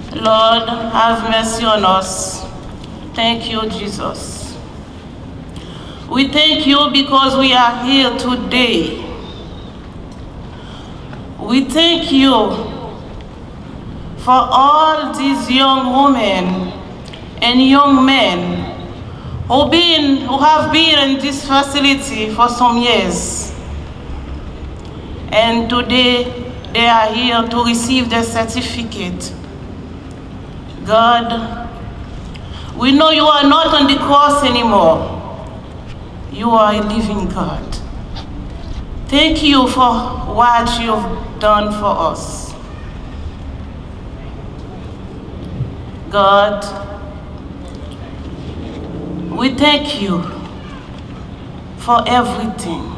Lord, have mercy on us. Thank you, Jesus. We thank you because we are here today. We thank you for all these young women and young men who have been in this facility for some years. And today they are here to receive their certificate. God, we know you are not on the cross anymore. You are a living God. Thank you for what you've done for us. God, we thank you for everything.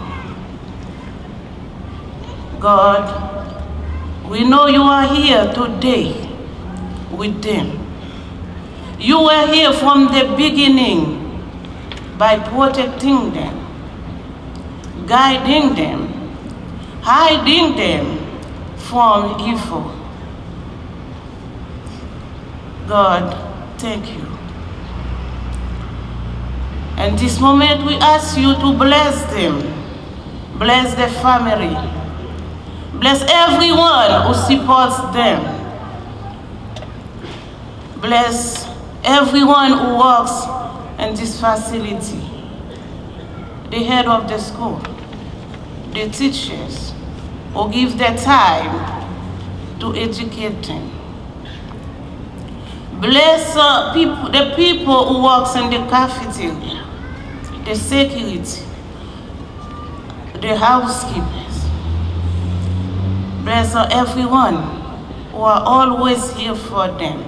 God, we know you are here today with them. You were here from the beginning by protecting them, guiding them, hiding them from evil. God, thank you. And this moment we ask you to bless them, bless their family, bless everyone who supports them, bless everyone who works in this facility, the head of the school, the teachers who give their time to educate them. Bless the people who work in the cafeteria, the security, the housekeepers. Bless everyone who are always here for them.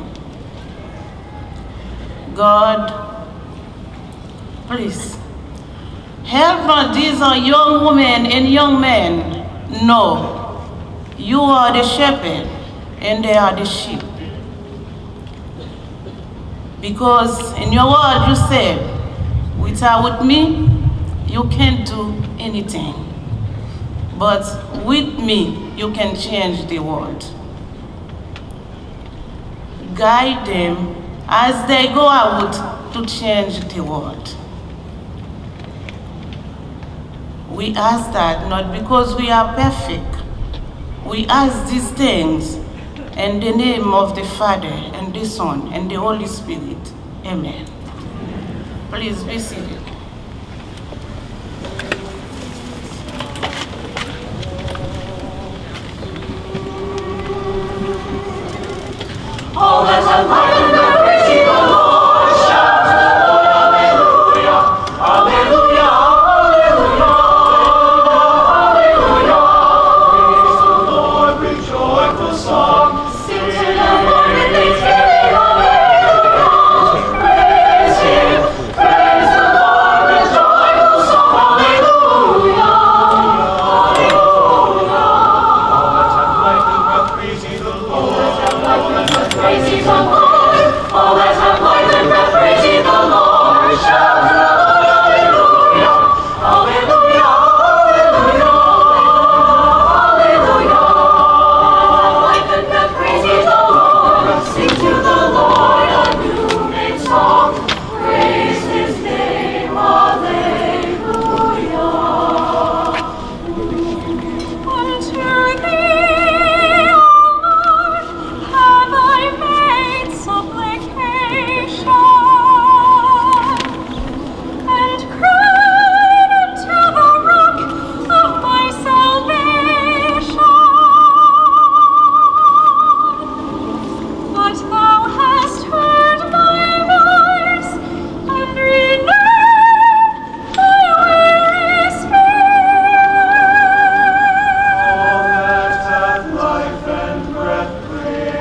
God, please help these young women and young men know you are the shepherd and they are the sheep. Because in your word you said, without me, you can't do anything. But with me, you can change the world. Guide them as they go out to change the world. We ask that not because we are perfect. We ask these things in the name of the Father and the Son and the Holy Spirit. Amen. Please be seated. All that have life and praise the Lord, shout to the Lord, hallelujah, hallelujah, hallelujah, hallelujah. Praise the Lord with joyful song. Sing to the Lord with thanksgiving, hallelujah. Praise Him, praise the Lord with joyful song, hallelujah, hallelujah. All that have life and breath, praise the Lord. Praise the Lord, all that have life and breath, praise the Lord. Shout to the Lord, hallelujah, hallelujah, hallelujah, hallelujah. Life and breath, praise the Lord. Sing to the Lord a new name song. Praise His name, hallelujah. Unto Thee, have I made supplication, and cried unto the rock of my salvation? But Thou hast heard my voice, and renewed my weary spirit. All that hath life and breath, praise.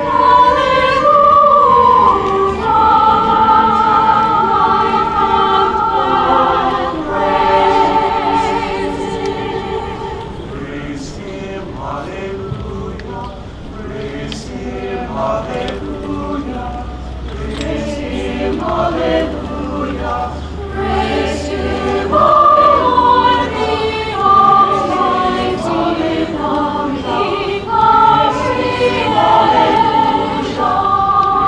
Praise Him, hallelujah. Praise Him, hallelujah. Praise Him, hallelujah. Praise Him, O Lord, the Almighty, the King of creation.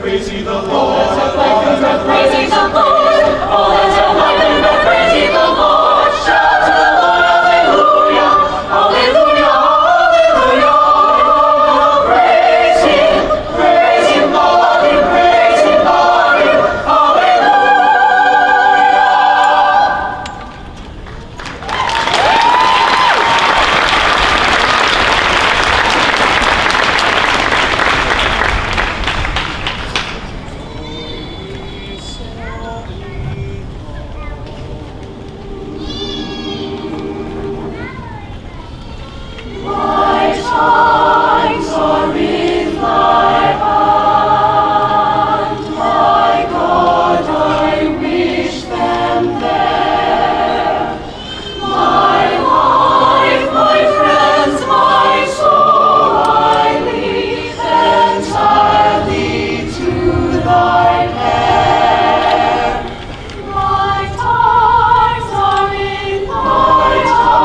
praise ye the Lord. All that have life and breath, praise ye the Lord. All that have life and breath, praise ye the Lord. Shout to the Lord, hallelujah, hallelujah, hallelujah. Praise him, love him, praise him, love him, hallelujah. My times are in thy hand, my God, I wish them there. My life, my friends, my soul, I leave entirely to thy care. My times are in thy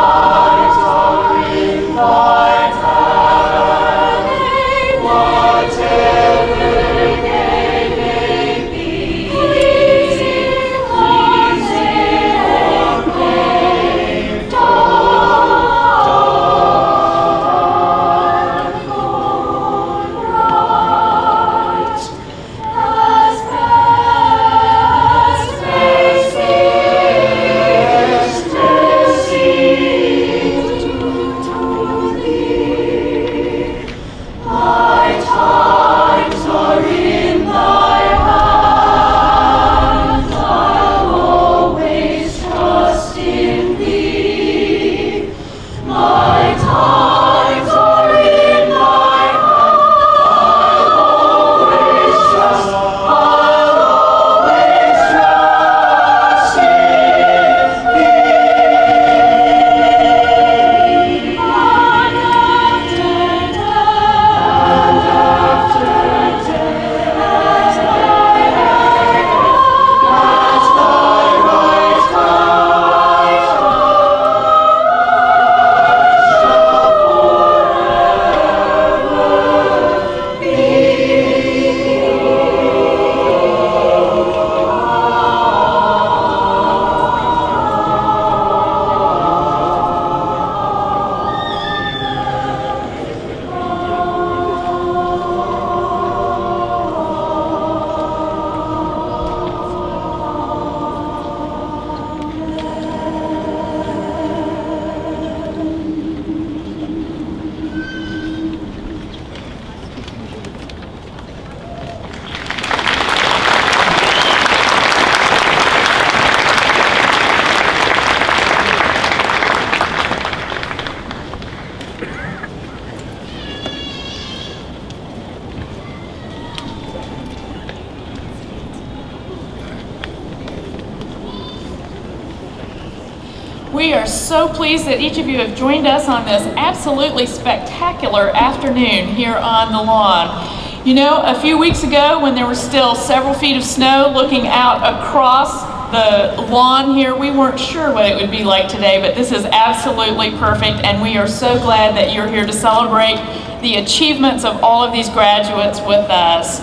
We are so pleased that each of you have joined us on this absolutely spectacular afternoon here on the lawn. You know, a few weeks ago when there were still several feet of snow looking out across the lawn here, we weren't sure what it would be like today, but this is absolutely perfect, and we are so glad that you're here to celebrate the achievements of all of these graduates with us.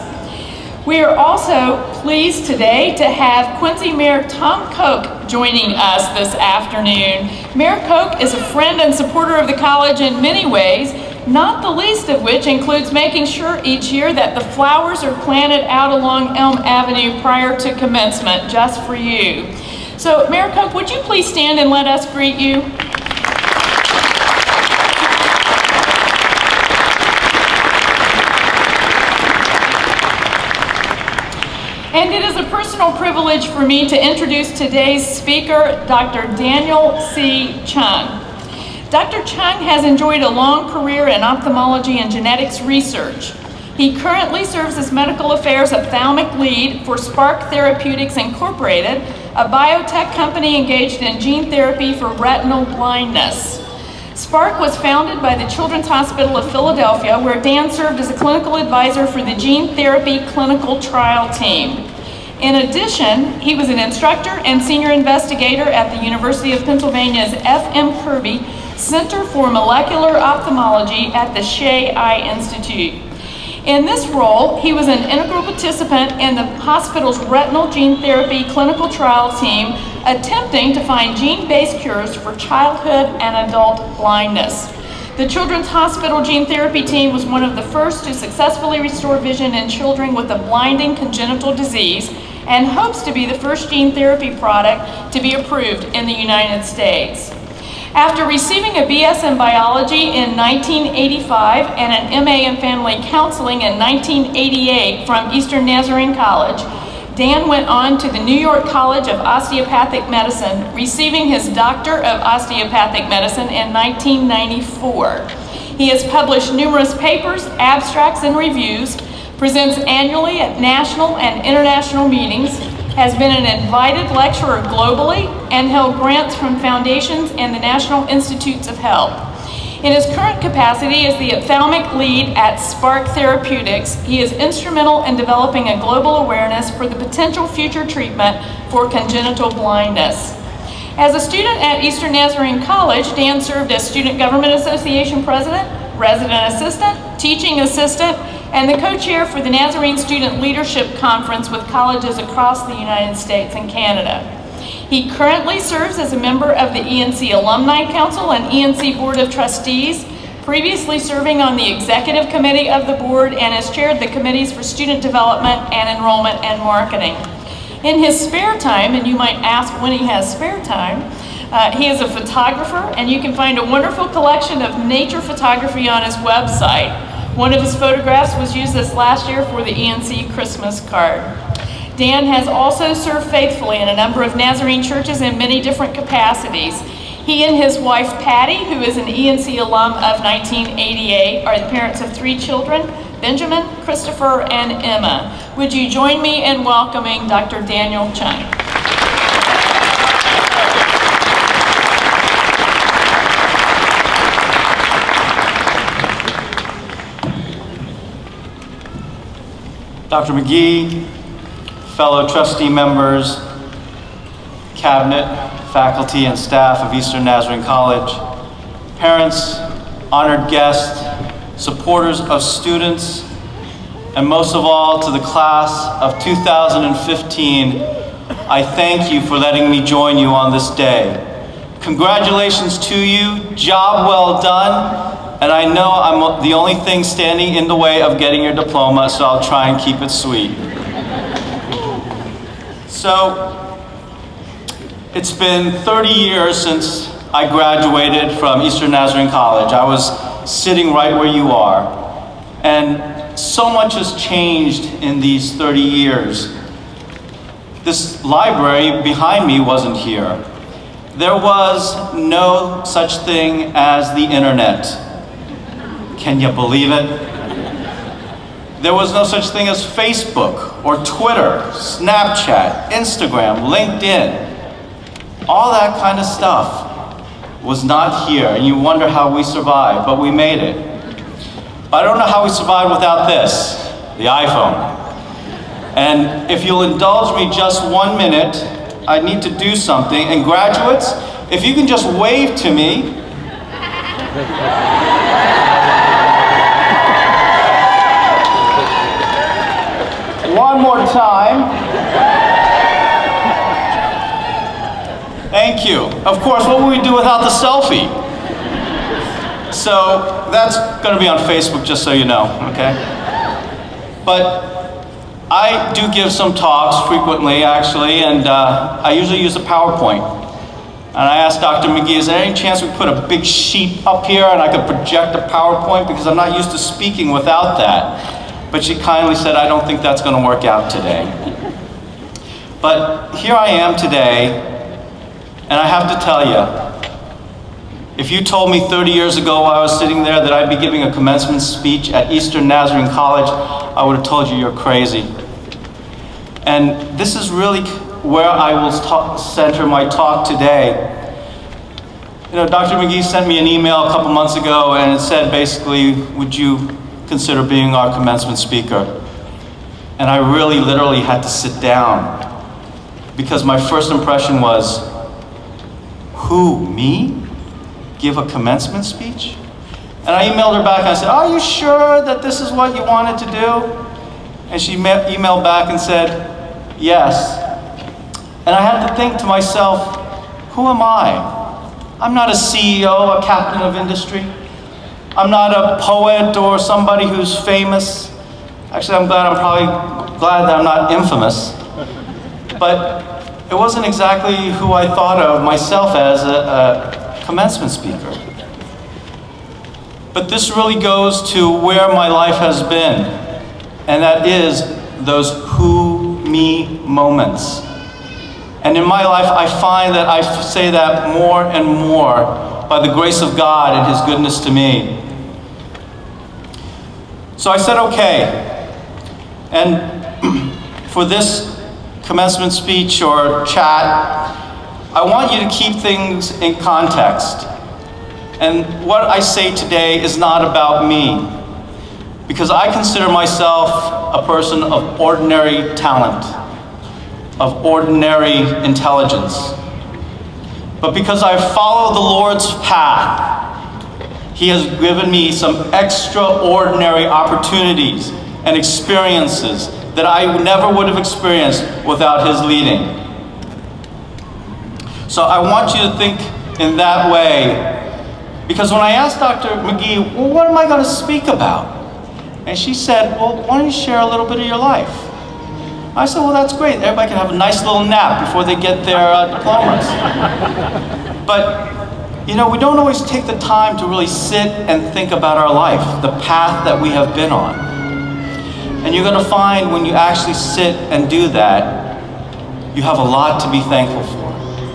We are also pleased today to have Quincy Mayor Tom Koch joining us this afternoon. Mayor Koch is a friend and supporter of the college in many ways, not the least of which includes making sure each year that the flowers are planted out along Elm Avenue prior to commencement, just for you. So, Mayor Koch, would you please stand and let us greet you? And it is a personal privilege for me to introduce today's speaker, Dr. Daniel C. Chung. Dr. Chung has enjoyed a long career in ophthalmology and genetics research. He currently serves as medical affairs ophthalmic lead for Spark Therapeutics Incorporated, a biotech company engaged in gene therapy for retinal blindness. Spark was founded by the Children's Hospital of Philadelphia, where Dan served as a clinical advisor for the gene therapy clinical trial team. In addition, he was an instructor and senior investigator at the University of Pennsylvania's F.M. Kirby Center for Molecular Ophthalmology at the Shea Eye Institute. In this role, he was an integral participant in the hospital's retinal gene therapy clinical trial team, attempting to find gene-based cures for childhood and adult blindness. The Children's Hospital Gene Therapy team was one of the first to successfully restore vision in children with a blinding congenital disease, and hopes to be the first gene therapy product to be approved in the United States. After receiving a BS in biology in 1985 and an MA in family counseling in 1988 from Eastern Nazarene College, Dan went on to the New York College of Osteopathic Medicine, receiving his Doctor of Osteopathic Medicine in 1994. He has published numerous papers, abstracts, and reviews, presents annually at national and international meetings, has been an invited lecturer globally, and held grants from foundations and the National Institutes of Health. In his current capacity as the ophthalmic lead at Spark Therapeutics, he is instrumental in developing a global awareness for the potential future treatment for congenital blindness. As a student at Eastern Nazarene College, Dan served as Student Government Association President, Resident Assistant, Teaching Assistant, and the co-chair for the Nazarene Student Leadership Conference with colleges across the United States and Canada. He currently serves as a member of the ENC Alumni Council and ENC Board of Trustees, previously serving on the Executive Committee of the Board, and has chaired the Committees for Student Development and Enrollment and Marketing. In his spare time, and you might ask when he has spare time, he is a photographer, and you can find a wonderful collection of nature photography on his website. One of his photographs was used this last year for the ENC Christmas card. Dan has also served faithfully in a number of Nazarene churches in many different capacities. He and his wife Patty, who is an ENC alum of 1988, are the parents of 3 children, Benjamin, Christopher, and Emma. Would you join me in welcoming Dr. Daniel Chung? Dr. McGee, fellow trustee members, cabinet, faculty, and staff of Eastern Nazarene College, parents, honored guests, supporters of students, and most of all to the class of 2015, I thank you for letting me join you on this day. Congratulations to you, job well done. And I know I'm the only thing standing in the way of getting your diploma, so I'll try and keep it sweet. So, it's been 30 years since I graduated from Eastern Nazarene College. I was sitting right where you are. And so much has changed in these 30 years. This library behind me wasn't here. There was no such thing as the internet. Can you believe it? There was no such thing as Facebook or Twitter, Snapchat, Instagram, LinkedIn. All that kind of stuff was not here, and you wonder how we survived, but we made it. I don't know how we survived without this, the iPhone. And if you'll indulge me just 1 minute, I need to do something. And graduates, if you can just wave to me. One more time. Thank you. Of course, what would we do without the selfie? So that's going to be on Facebook, just so you know, okay? But I do give some talks frequently, actually, and I usually use a PowerPoint. And I asked Dr. McGee, is there any chance we put a big sheet up here and I could project a PowerPoint, because I'm not used to speaking without that. But she kindly said, I don't think that's going to work out today. But here I am today, and I have to tell you, if you told me 30 years ago while I was sitting there that I'd be giving a commencement speech at Eastern Nazarene College, I would have told you you're crazy. And this is really where I will center my talk today. You know, Dr. McGee sent me an email a couple months ago, and it said basically, would you consider being our commencement speaker? And I really literally had to sit down, because my first impression was, who, me? Give a commencement speech? And I emailed her back and I said, are you sure that this is what you wanted to do? And she emailed back and said, yes. And I had to think to myself, who am I? I'm not a CEO, a captain of industry. I'm not a poet or somebody who's famous. Actually, I'm probably glad that I'm not infamous. But it wasn't exactly who I thought of myself as a commencement speaker. But this really goes to where my life has been, and that is those who me moments. And in my life, I find that I say that more and more by the grace of God and His goodness to me. So I said, okay. And for this commencement speech or chat, I want you to keep things in context. And what I say today is not about me, because I consider myself a person of ordinary talent, of ordinary intelligence. But because I follow the Lord's path, He has given me some extraordinary opportunities and experiences that I never would have experienced without His leading. So I want you to think in that way, because when I asked Dr. McGee, well, what am I going to speak about? And she said, well, why don't you share a little bit of your life? I said, well, that's great. Everybody can have a nice little nap before they get their diplomas. But, you know, we don't always take the time to really sit and think about our life, the path that we have been on. And you're going to find when you actually sit and do that, you have a lot to be thankful for.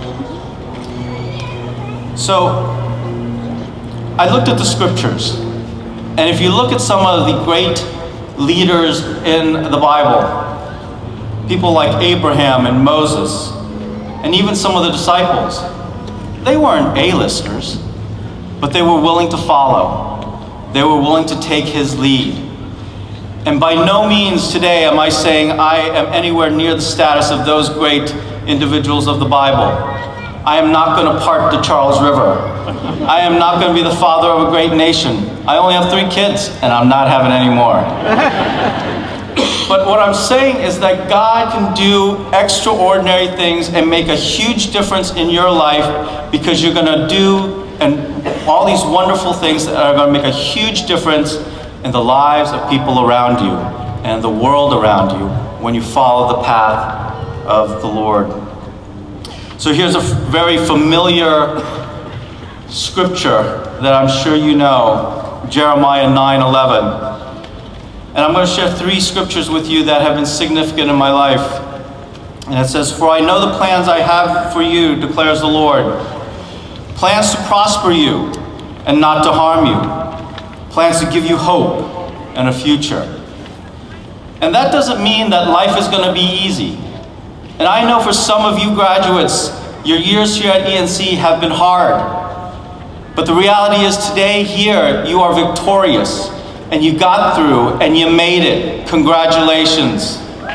So, I looked at the scriptures, and if you look at some of the great leaders in the Bible, people like Abraham and Moses, and even some of the disciples, they weren't A-listers, but they were willing to follow. They were willing to take His lead. And by no means today am I saying I am anywhere near the status of those great individuals of the Bible. I am not going to part the Charles River. I am not going to be the father of a great nation. I only have 3 kids, and I'm not having any more. But what I'm saying is that God can do extraordinary things and make a huge difference in your life, because you're going to do all these wonderful things that are going to make a huge difference in the lives of people around you and the world around you when you follow the path of the Lord. So here's a very familiar scripture that I'm sure you know, Jeremiah 9:11. And I'm going to share 3 scriptures with you that have been significant in my life. And it says, for I know the plans I have for you, declares the Lord. Plans to prosper you and not to harm you. Plans to give you hope and a future. And that doesn't mean that life is going to be easy. And I know for some of you graduates, your years here at ENC have been hard. But the reality is today here, you are victorious. And you got through and you made it. Congratulations.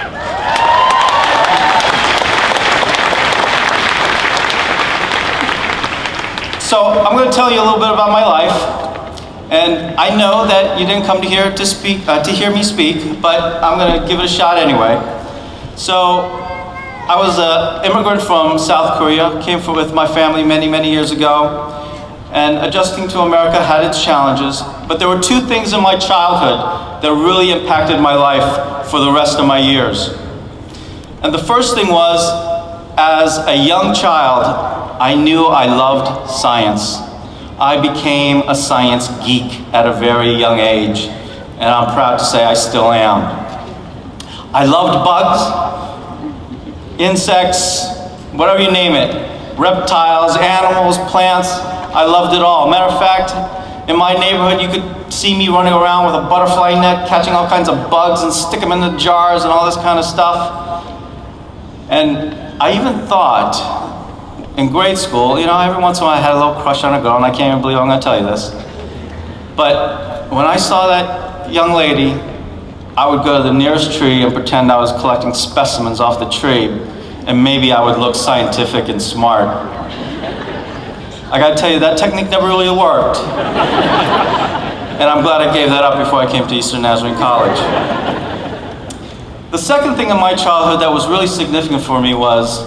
So I'm going to tell you a little bit about my life. And I know that you didn't come to here to hear me speak, but I'm going to give it a shot anyway. So I was an immigrant from South Korea, came with my family many, many years ago. And adjusting to America had its challenges, but there were 2 things in my childhood that really impacted my life for the rest of my years. And the first thing was, as a young child, I knew I loved science. I became a science geek at a very young age, and I'm proud to say I still am. I loved bugs, insects, whatever you name it, reptiles, animals, plants. I loved it all. Matter of fact, in my neighborhood, you could see me running around with a butterfly net, catching all kinds of bugs and stick them in the jars and all this kind of stuff. And I even thought, in grade school, you know, every once in a while I had a little crush on a girl, and I can't even believe I'm going to tell you this. But when I saw that young lady, I would go to the nearest tree and pretend I was collecting specimens off the tree, and maybe I would look scientific and smart. I gotta tell you, that technique never really worked. And I'm glad I gave that up before I came to Eastern Nazarene College. The second thing in my childhood that was really significant for me was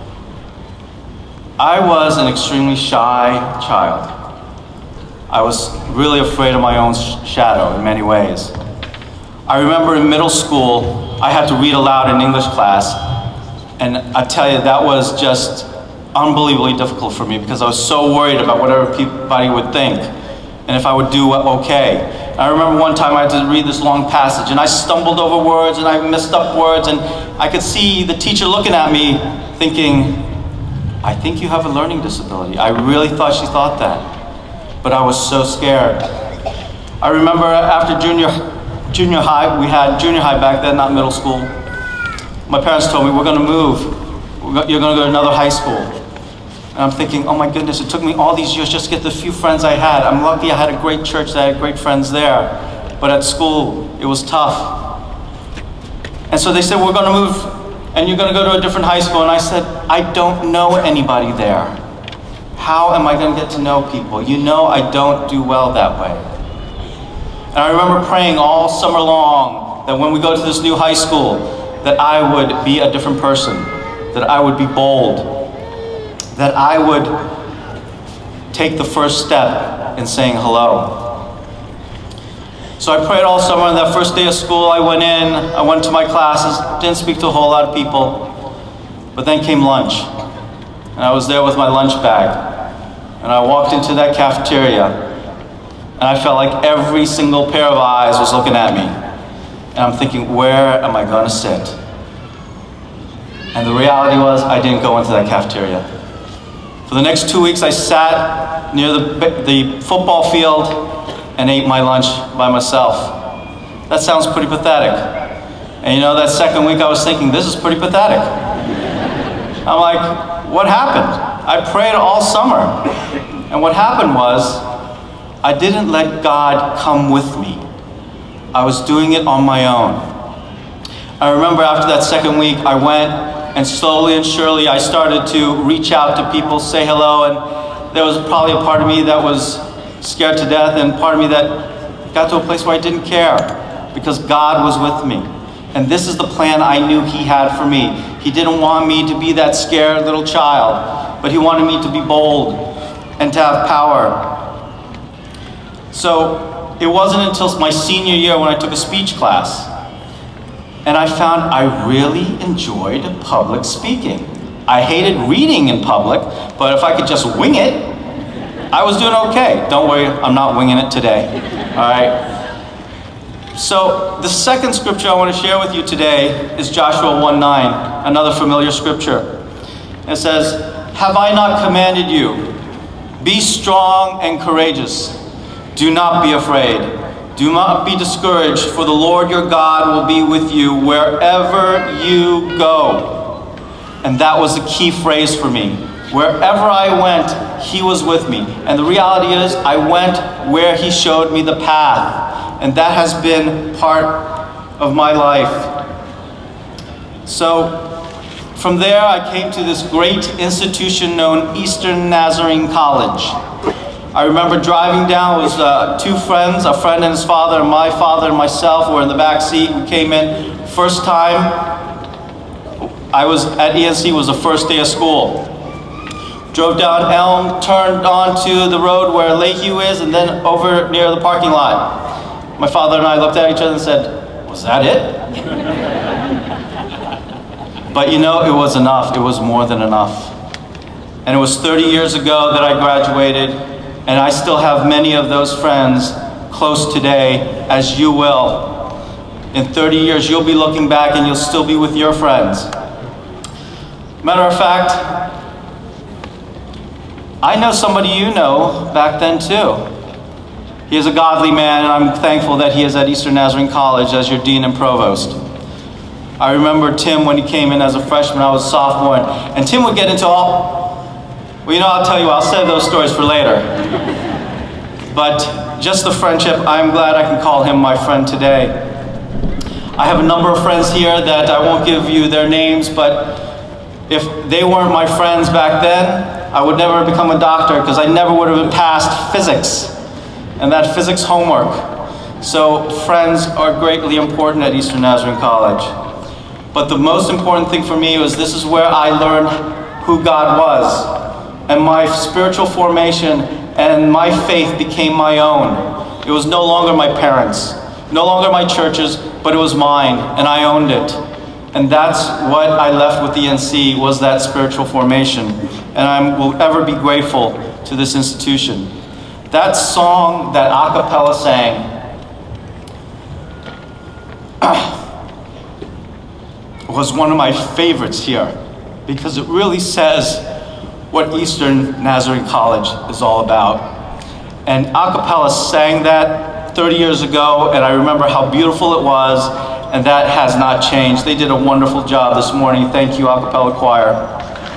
I was an extremely shy child. I was really afraid of my own shadow in many ways. I remember in middle school, I had to read aloud in English class, and I tell you, that was just unbelievably difficult for me because I was so worried about what everybody would think and if I would do okay. I remember one time I had to read this long passage and I stumbled over words and I messed up words, and I could see the teacher looking at me thinking, I think you have a learning disability. I really thought she thought that, but I was so scared. I remember after junior high, we had junior high back then, not middle school. My parents told me, we're gonna move. You're gonna go to another high school. And I'm thinking, oh my goodness, it took me all these years just to get the few friends I had. I'm lucky I had a great church, that I had great friends there. But at school, it was tough. And so they said, we're gonna move and you're gonna go to a different high school. And I said, I don't know anybody there. How am I gonna get to know people? You know I don't do well that way. And I remember praying all summer long that when we go to this new high school, that I would be a different person, that I would be bold, that I would take the first step in saying hello. So I prayed all summer, and that first day of school I went in, I went to my classes, didn't speak to a whole lot of people, but then came lunch. And I was there with my lunch bag, and I walked into that cafeteria, and I felt like every single pair of eyes was looking at me. And I'm thinking, where am I gonna sit? And the reality was, I didn't go into that cafeteria. For the next 2 weeks, I sat near the football field and ate my lunch by myself. That sounds pretty pathetic. And you know, that second week I was thinking, this is pretty pathetic. I'm like, what happened? I prayed all summer. And what happened was, I didn't let God come with me. I was doing it on my own. I remember after that second week, I went, and slowly and surely I started to reach out to people, say hello, and there was probably a part of me that was scared to death, and part of me that got to a place where I didn't care, because God was with me. And this is the plan I knew He had for me. He didn't want me to be that scared little child, but He wanted me to be bold and to have power. So it wasn't until my senior year when I took a speech class, and I found I really enjoyed public speaking. I hated reading in public, but if I could just wing it, I was doing okay. Don't worry, I'm not winging it today, all right? So the second scripture I want to share with you today is Joshua 1:9, another familiar scripture. It says, have I not commanded you? Be strong and courageous. Do not be afraid. Do not be discouraged, for the Lord your God will be with you wherever you go. And that was the key phrase for me. Wherever I went, He was with me. And the reality is, I went where He showed me the path. And that has been part of my life. So, from there I came to this great institution known Eastern Nazarene College. I remember driving down, it was two friends, a friend and his father, and my father and myself were in the back seat. We came in, first time I was at ENC was the first day of school. Drove down Elm, turned onto the road where Lakeview is, and then over near the parking lot. My father and I looked at each other and said, was that it? But you know, it was enough. It was more than enough. And it was 30 years ago that I graduated. And I still have many of those friends close today, as you will. In 30 years, you'll be looking back and you'll still be with your friends. Matter of fact, I know somebody you know back then too. He is a godly man, and I'm thankful that he is at Eastern Nazarene College as your dean and provost. I remember Tim when he came in as a freshman. I was a sophomore, and Tim would get into all, well, you know, I'll tell you, I'll save those stories for later. But just the friendship, I'm glad I can call him my friend today. I have a number of friends here that I won't give you their names, but if they weren't my friends back then, I would never become a doctor, because I never would have passed physics. and that physics homework. So friends are greatly important at Eastern Nazarene College. But the most important thing for me was this is where I learned who God was. And my spiritual formation and my faith became my own. It was no longer my parents, no longer my church's, but it was mine, and I owned it. And that's what I left with ENC, was that spiritual formation. And I will ever be grateful to this institution. That song that a cappella sang, was one of my favorites here, because it really says what Eastern Nazarene College is all about. And a cappella sang that 30 years ago, and I remember how beautiful it was, and that has not changed. They did a wonderful job this morning. Thank you, a cappella choir.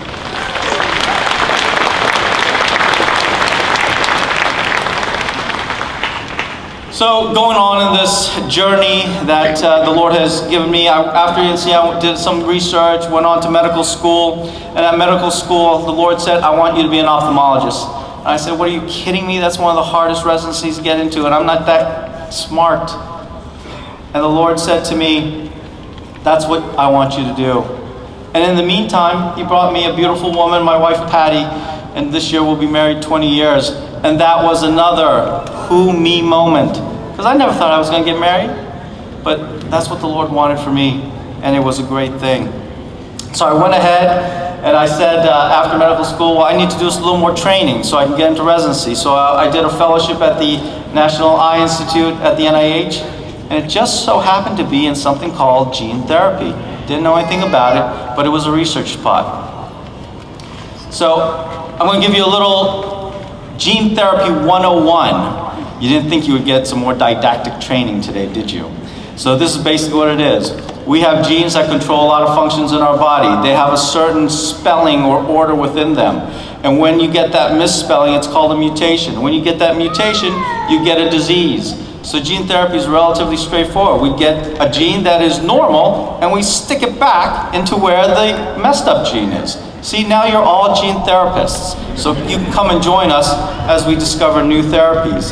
So going on in this journey that the Lord has given me, after ENC I did some research, went on to medical school, and at medical school the Lord said, I want you to be an ophthalmologist. And I said, what, are you kidding me? That's one of the hardest residencies to get into, and I'm not that smart. And the Lord said to me, that's what I want you to do. And in the meantime, He brought me a beautiful woman, my wife Patty, and this year we'll be married 20 years. And that was another who me moment. Because I never thought I was going to get married, but that's what the Lord wanted for me, and it was a great thing. So I went ahead and I said after medical school, well, I need to do a little more training so I can get into residency. So I did a fellowship at the National Eye Institute at the NIH, and it just so happened to be in something called gene therapy. Didn't know anything about it, but it was a research spot. So I'm going to give you a little Gene Therapy 101. You didn't think you would get some more didactic training today, did you? So this is basically what it is. We have genes that control a lot of functions in our body. They have a certain spelling or order within them. And when you get that misspelling, it's called a mutation. When you get that mutation, you get a disease. So gene therapy is relatively straightforward. We get a gene that is normal, and we stick it back into where the messed up gene is. See, now you're all gene therapists. So you can come and join us as we discover new therapies.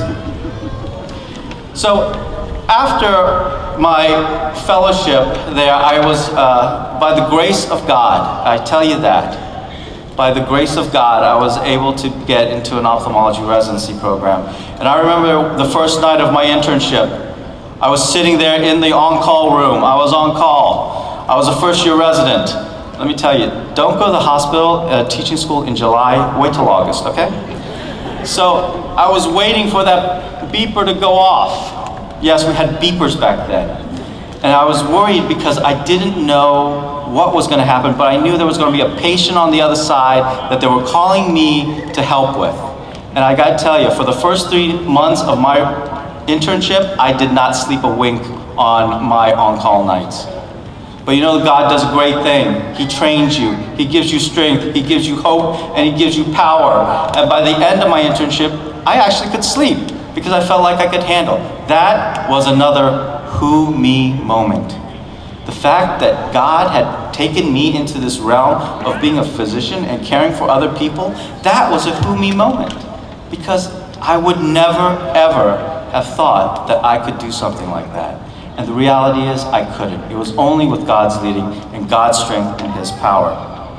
So after my fellowship there, I was, by the grace of God, I tell you that, by the grace of God, I was able to get into an ophthalmology residency program. And I remember the first night of my internship, I was sitting there in the on-call room. I was on call. I was a first-year resident. Let me tell you, don't go to the hospital at a teaching school in July. Wait till August, okay? So I was waiting for that beeper to go off. Yes, we had beepers back then. And I was worried because I didn't know what was going to happen, but I knew there was going to be a patient on the other side that they were calling me to help with. And I got to tell you, for the first 3 months of my internship, I did not sleep a wink on my on-call nights. But you know, God does a great thing. He trains you, He gives you strength, He gives you hope, and He gives you power. And by the end of my internship, I actually could sleep because I felt like I could handle. That was another who me moment. The fact that God had taken me into this realm of being a physician and caring for other people, that was a who me moment. Because I would never, ever have thought that I could do something like that. And the reality is, I couldn't. It was only with God's leading and God's strength and His power.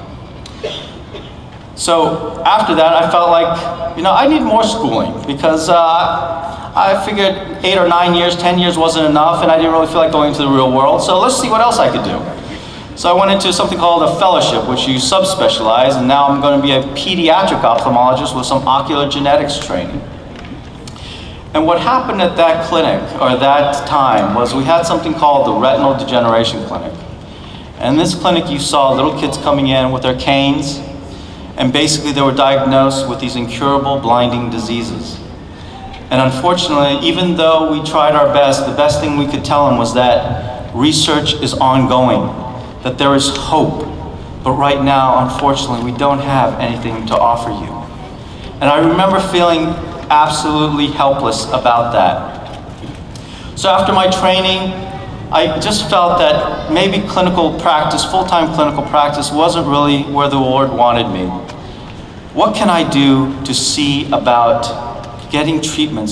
So after that, I felt like, you know, I need more schooling because I figured 8 or 9 years, 10 years wasn't enough, and I didn't really feel like going into the real world. So let's see what else I could do. So I went into something called a fellowship, which you subspecialize, and now I'm going to be a pediatric ophthalmologist with some ocular genetics training. And what happened at that clinic, or that time, was we had something called the retinal degeneration clinic. And in this clinic, you saw little kids coming in with their canes, and basically they were diagnosed with these incurable blinding diseases. And unfortunately, even though we tried our best, the best thing we could tell them was that research is ongoing, that there is hope. But right now, unfortunately, we don't have anything to offer you. And I remember feeling absolutely helpless about that. So after my training, I just felt that maybe clinical practice, full-time clinical practice, wasn't really where the Lord wanted me. What can I do to see about getting treatments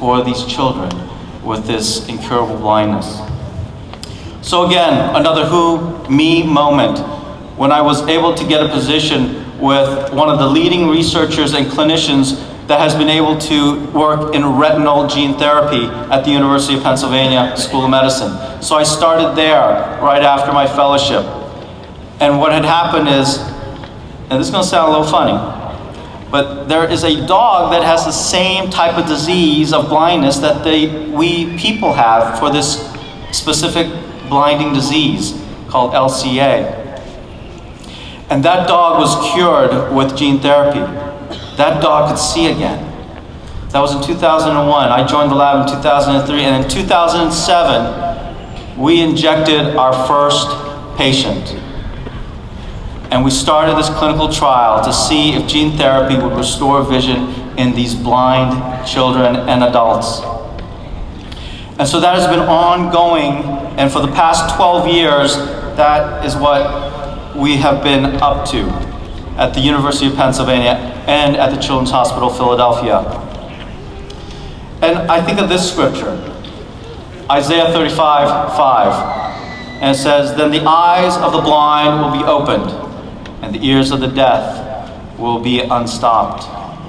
for these children with this incurable blindness. So again, another who, me moment, when I was able to get a position with one of the leading researchers and clinicians that has been able to work in retinal gene therapy at the University of Pennsylvania School of Medicine. So I started there right after my fellowship. And what had happened is, and this is going to sound a little funny, but there is a dog that has the same type of disease of blindness that we people have for this specific blinding disease called LCA. And that dog was cured with gene therapy. That dog could see again. That was in 2001. I joined the lab in 2003, and in 2007, we injected our first patient. And we started this clinical trial to see if gene therapy would restore vision in these blind children and adults. And so that has been ongoing, and for the past 12 years, that is what we have been up to at the University of Pennsylvania and at the Children's Hospital Philadelphia. And I think of this scripture, Isaiah 35:5, and it says, "Then the eyes of the blind will be opened, and the ears of the deaf will be unstopped."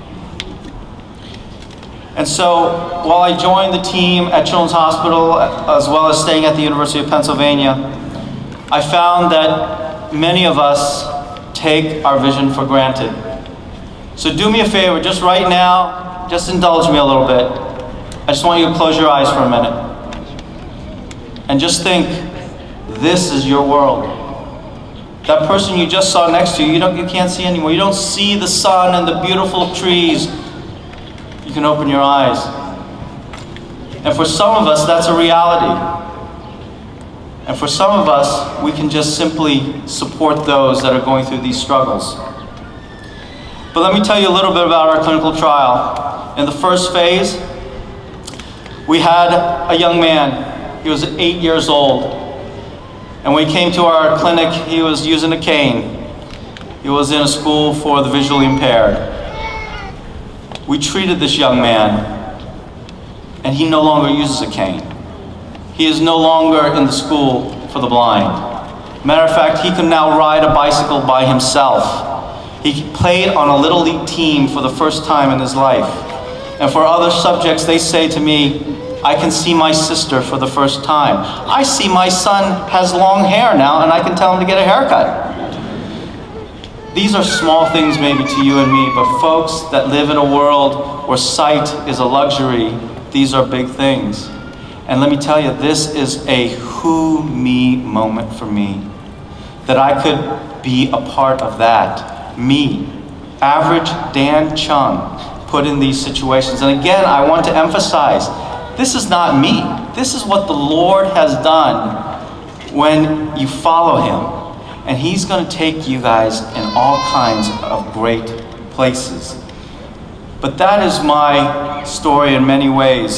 And so, while I joined the team at Children's Hospital, as well as staying at the University of Pennsylvania, I found that many of us take our vision for granted. So do me a favor, just right now, just indulge me a little bit. I just want you to close your eyes for a minute. And just think, this is your world. That person you just saw next to you, you can't see anymore. You don't see the sun and the beautiful trees. You can open your eyes. And for some of us, that's a reality. And for some of us, we can just simply support those that are going through these struggles. But let me tell you a little bit about our clinical trial. In the first phase, we had a young man. He was 8 years old. And when he came to our clinic, he was using a cane. He was in a school for the visually impaired. We treated this young man, and he no longer uses a cane. He is no longer in the school for the blind. Matter of fact, he can now ride a bicycle by himself. He played on a Little League team for the first time in his life. And for other subjects, they say to me, I can see my sister for the first time. I see my son has long hair now, and I can tell him to get a haircut. These are small things maybe to you and me, but folks that live in a world where sight is a luxury, these are big things. And let me tell you, this is a who me moment for me. That I could be a part of that. Me, average Dan Chung, put in these situations. And again, I want to emphasize, this is not me. This is what the Lord has done when you follow Him. And He's going to take you guys in all kinds of great places. But that is my story in many ways.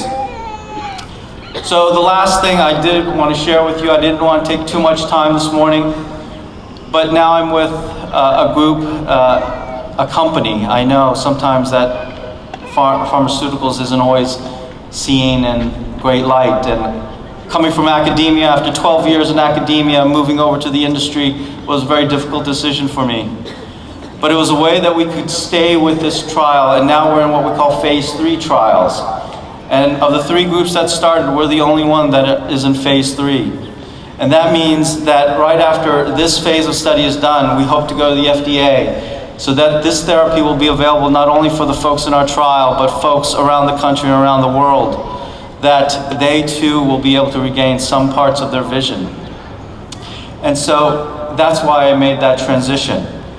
So the last thing I did want to share with you, I didn't want to take too much time this morning, but now I'm with a group, a company. I know sometimes that pharmaceuticals isn't always seen in great light, and coming from academia, after 12 years in academia, moving over to the industry was a very difficult decision for me. But it was a way that we could stay with this trial, and now we're in what we call phase 3 trials. And of the 3 groups that started, we're the only one that is in phase 3. And that means that right after this phase of study is done, we hope to go to the FDA so that this therapy will be available not only for the folks in our trial, but folks around the country and around the world, that they too will be able to regain some parts of their vision. And so that's why I made that transition.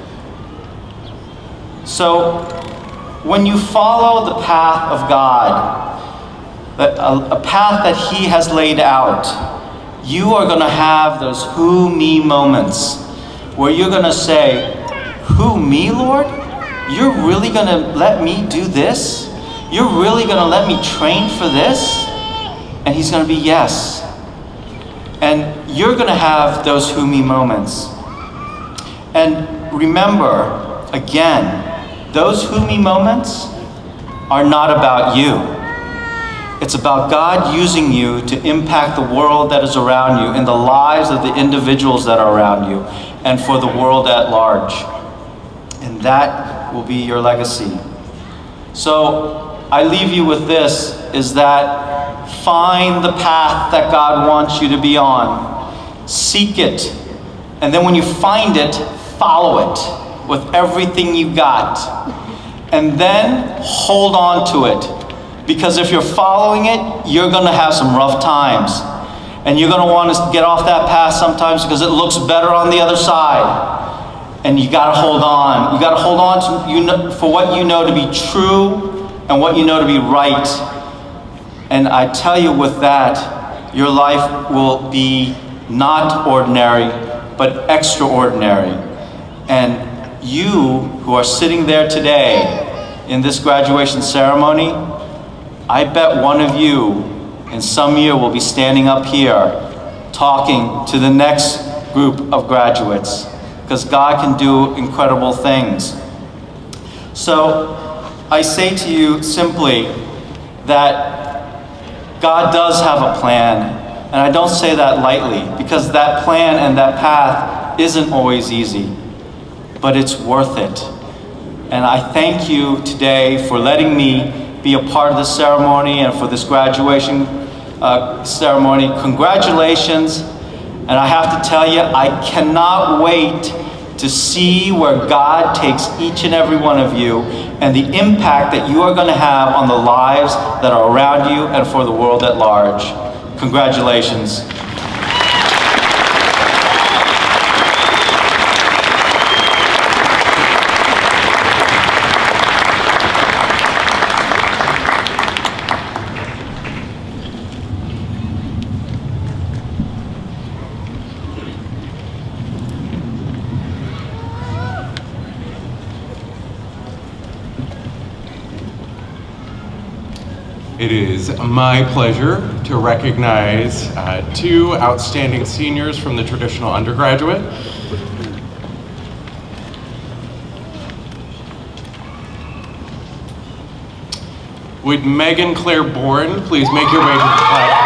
So when you follow the path of God, a path that He has laid out, you are going to have those who me moments where you're going to say, who me, Lord? You're really going to let me do this? You're really going to let me train for this? And He's going to be yes. And you're going to have those who me moments. And remember, again, those who me moments are not about you. It's about God using you to impact the world that is around you and the lives of the individuals that are around you and for the world at large. And that will be your legacy. So I leave you with this, is that find the path that God wants you to be on. Seek it. And then when you find it, follow it with everything you got. And then hold on to it. Because if you're following it, you're going to have some rough times. And you're going to want to get off that path sometimes because it looks better on the other side. And you got to hold on. You got to hold on to for what you know to be true and what you know to be right. And I tell you, with that, your life will be not ordinary, but extraordinary. And you who are sitting there today in this graduation ceremony, I bet one of you in some year will be standing up here talking to the next group of graduates, because God can do incredible things. So I say to you simply that God does have a plan. And I don't say that lightly, because that plan and that path isn't always easy, but it's worth it. And I thank you today for letting me be a part of this ceremony and for this graduation ceremony. Congratulations. And I have to tell you, I cannot wait to see where God takes each and every one of you and the impact that you are going to have on the lives that are around you and for the world at large. Congratulations. It is my pleasure to recognize two outstanding seniors from the traditional undergraduate. Would Megan Claire Bourne please make your way to the platform?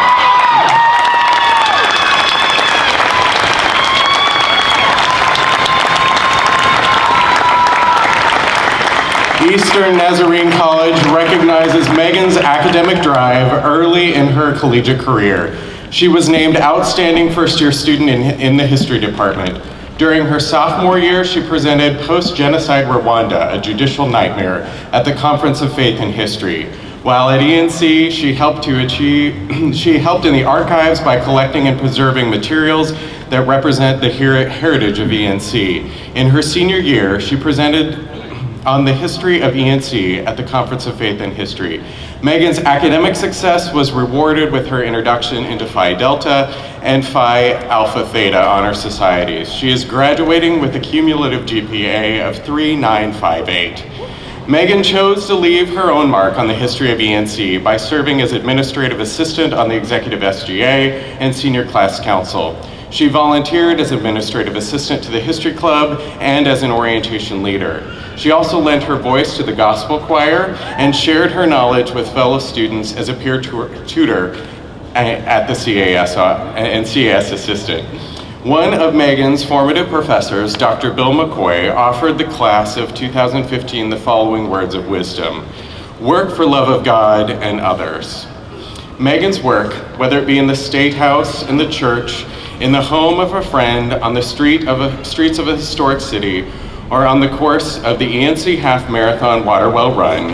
Eastern Nazarene College recognizes Megan's academic drive early in her collegiate career. She was named Outstanding First-Year Student in the History Department. During her sophomore year, she presented Post-Genocide Rwanda, a Judicial Nightmare, at the Conference of Faith and History. While at ENC, she helped in the archives by collecting and preserving materials that represent the heritage of ENC. In her senior year, she presented on the history of ENC at the Conference of Faith and History. Megan's academic success was rewarded with her introduction into Phi Delta and Phi Alpha Theta honor societies. She is graduating with a cumulative GPA of 3.958. Megan chose to leave her own mark on the history of ENC by serving as administrative assistant on the executive SGA and senior class council. She volunteered as administrative assistant to the History Club and as an orientation leader. She also lent her voice to the gospel choir and shared her knowledge with fellow students as a peer tutor at the CAS and CAS assistant. One of Megan's formative professors, Dr. Bill McCoy, offered the class of 2015 the following words of wisdom: work for love of God and others. Megan's work, whether it be in the State House, in the church, in the home of a friend, on the streets of a historic city, or on the course of the ENC Half Marathon Water Well Run,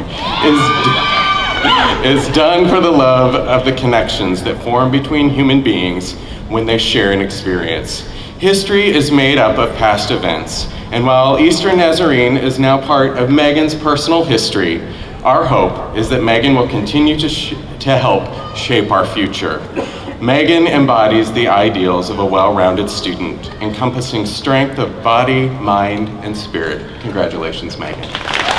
is done for the love of the connections that form between human beings when they share an experience. History is made up of past events, and while Eastern Nazarene is now part of Megan's personal history, our hope is that Megan will continue to help shape our future. Megan embodies the ideals of a well-rounded student, encompassing strength of body, mind, and spirit. Congratulations, Megan.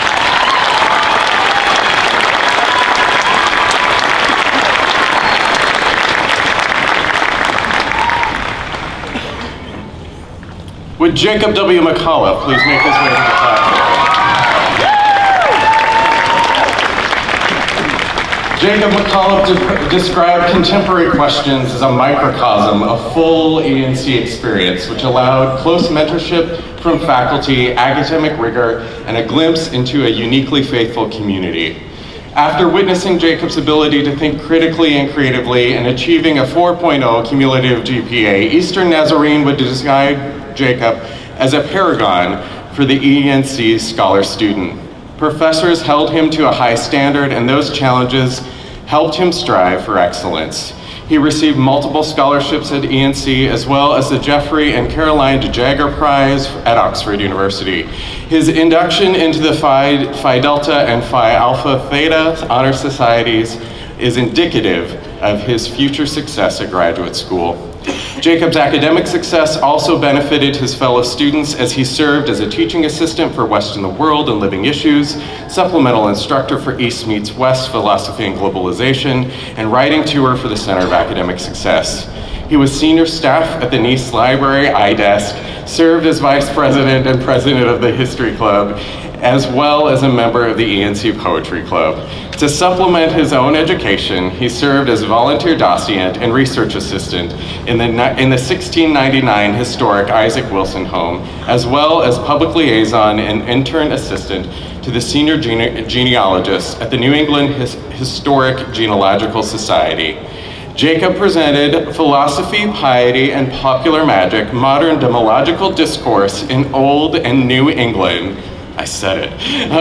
Would Jacob W. McCullough please make his way to the platform? Jacob McCullough described contemporary questions as a microcosm of full E&C experience, which allowed close mentorship from faculty, academic rigor, and a glimpse into a uniquely faithful community. After witnessing Jacob's ability to think critically and creatively and achieving a 4.0 cumulative GPA, Eastern Nazarene would describe Jacob as a paragon for the E&C scholar student. Professors held him to a high standard, and those challenges helped him strive for excellence. He received multiple scholarships at E&C, as well as the Jeffrey and Caroline de Jager Prize at Oxford University. His induction into the Phi Delta and Phi Alpha Theta honor societies is indicative of his future success at graduate school. Jacob's academic success also benefited his fellow students as he served as a teaching assistant for West in the World and Living Issues, supplemental instructor for East Meets West Philosophy and Globalization, and writing tour for the Center of Academic Success. He was senior staff at the Nice Library iDesk, served as vice president and president of the History Club, as well as a member of the E&C Poetry Club. To supplement his own education, he served as volunteer docent and research assistant in the 1699 historic Isaac Wilson home, as well as public liaison and intern assistant to the senior genealogist at the New England Historic Genealogical Society. Jacob presented philosophy, piety, and popular magic, modern demological discourse in Old and New England. I said it,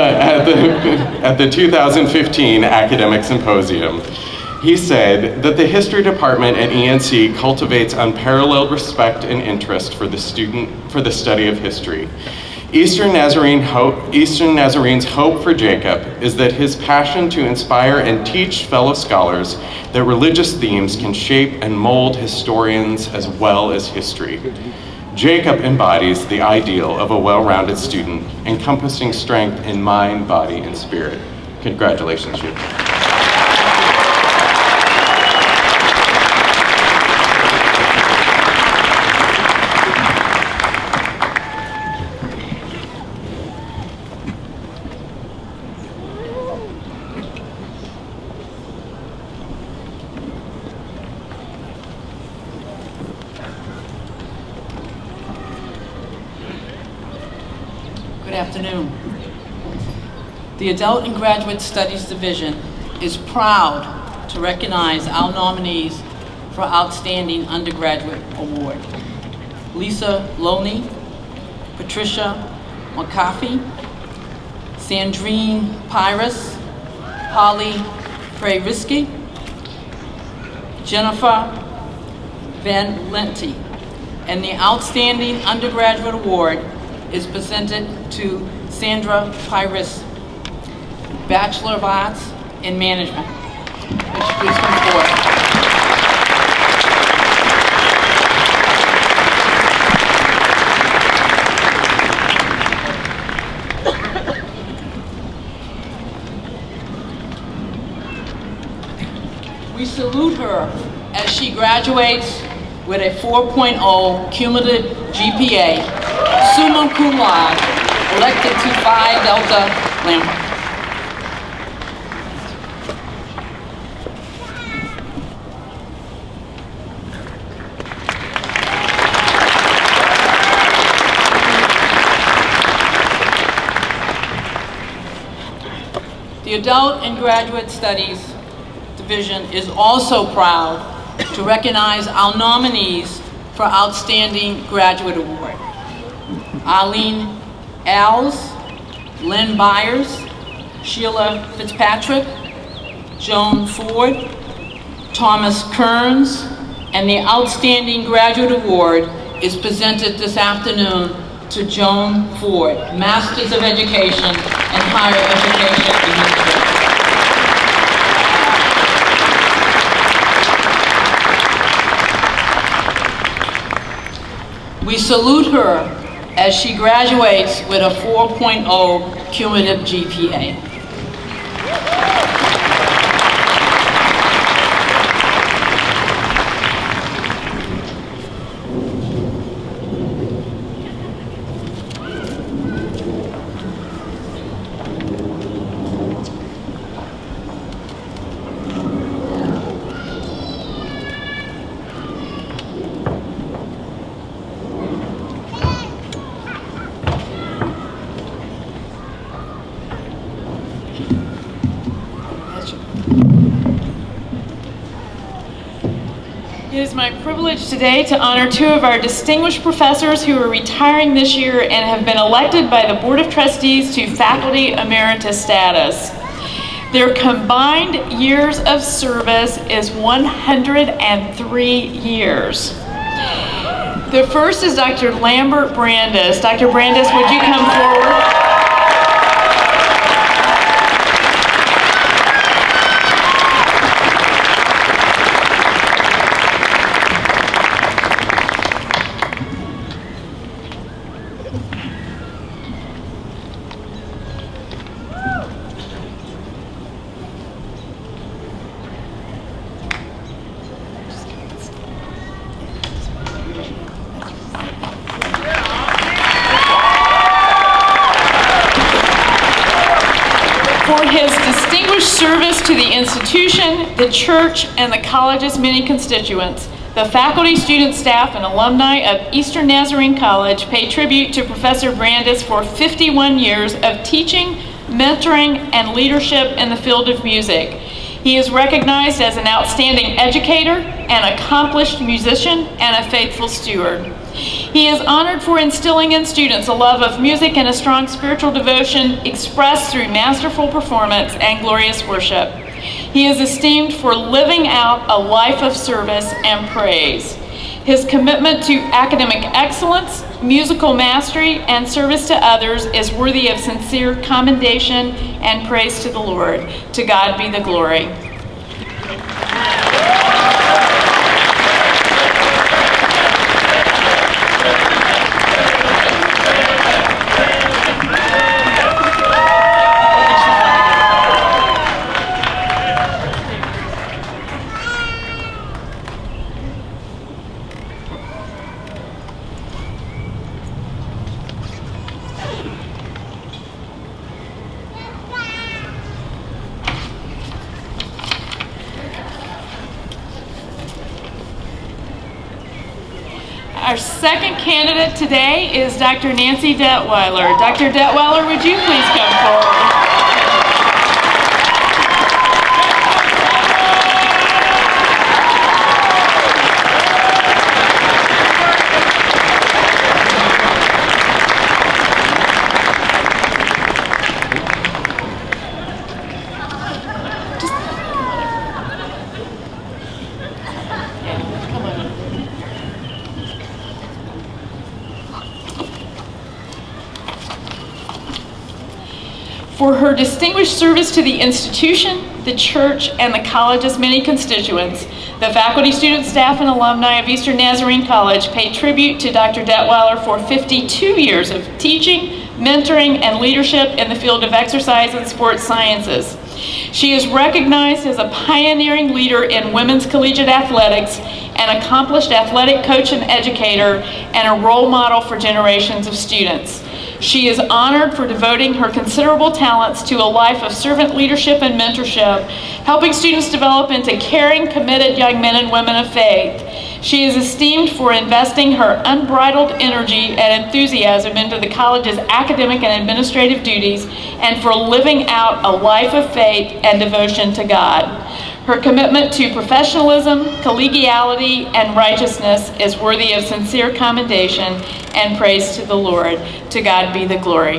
at the 2015 Academic Symposium. He said that the history department at E&C cultivates unparalleled respect and interest for the study of history. Eastern Nazarene's hope for Jacob is that his passion to inspire and teach fellow scholars that religious themes can shape and mold historians as well as history. Jacob embodies the ideal of a well-rounded student, encompassing strength in mind, body, and spirit. Congratulations, Jacob. Good afternoon. The Adult and Graduate Studies Division is proud to recognize our nominees for Outstanding Undergraduate Award. Lisa Loney, Patricia McCaffey, Sandrine Pyrus, Holly Prerisky, Jennifer Van Lente, and the Outstanding Undergraduate Award is presented to Sandra Pyrus, Bachelor of Arts in Management. Would you please come forward? We salute her as she graduates with a 4.0 cumulative GPA, summa cum laude, elected to Phi Delta Lambda. The Adult and Graduate Studies Division is also proud to recognize our nominees for Outstanding Graduate Award. Arlene Alls, Lynn Byers, Sheila Fitzpatrick, Joan Ford, Thomas Kearns, and the Outstanding Graduate Award is presented this afternoon to Joan Ford, Masters of Education and Higher Education Administrator. We salute her as she graduates with a 4.0 cumulative GPA. my privilege today to honor two of our distinguished professors who are retiring this year and have been elected by the Board of Trustees to faculty emeritus status. Their combined years of service is 103 years. The first is Dr. Lambert Brandis. Dr. Brandis, would you come forward? Service to the institution, the church, and the college's many constituents. The faculty, student, staff, and alumni of Eastern Nazarene College pay tribute to Professor Brandis for 51 years of teaching, mentoring, and leadership in the field of music. He is recognized as an outstanding educator, an accomplished musician, and a faithful steward. He is honored for instilling in students a love of music and a strong spiritual devotion expressed through masterful performance and glorious worship. He is esteemed for living out a life of service and praise. His commitment to academic excellence, musical mastery, and service to others is worthy of sincere commendation and praise to the Lord. To God be the glory. Our second candidate today is Dr. Nancy Detweiler. Dr. Detweiler, would you please come forward? For her distinguished service to the institution, the church, and the college's many constituents, the faculty, students, staff, and alumni of Eastern Nazarene College pay tribute to Dr. Detweiler for 52 years of teaching, mentoring, and leadership in the field of exercise and sports sciences. She is recognized as a pioneering leader in women's collegiate athletics, an accomplished athletic coach and educator, and a role model for generations of students. She is honored for devoting her considerable talents to a life of servant leadership and mentorship, helping students develop into caring, committed young men and women of faith. She is esteemed for investing her unbridled energy and enthusiasm into the college's academic and administrative duties, and for living out a life of faith and devotion to God. Her commitment to professionalism, collegiality, and righteousness is worthy of sincere commendation and praise to the Lord. To God be the glory.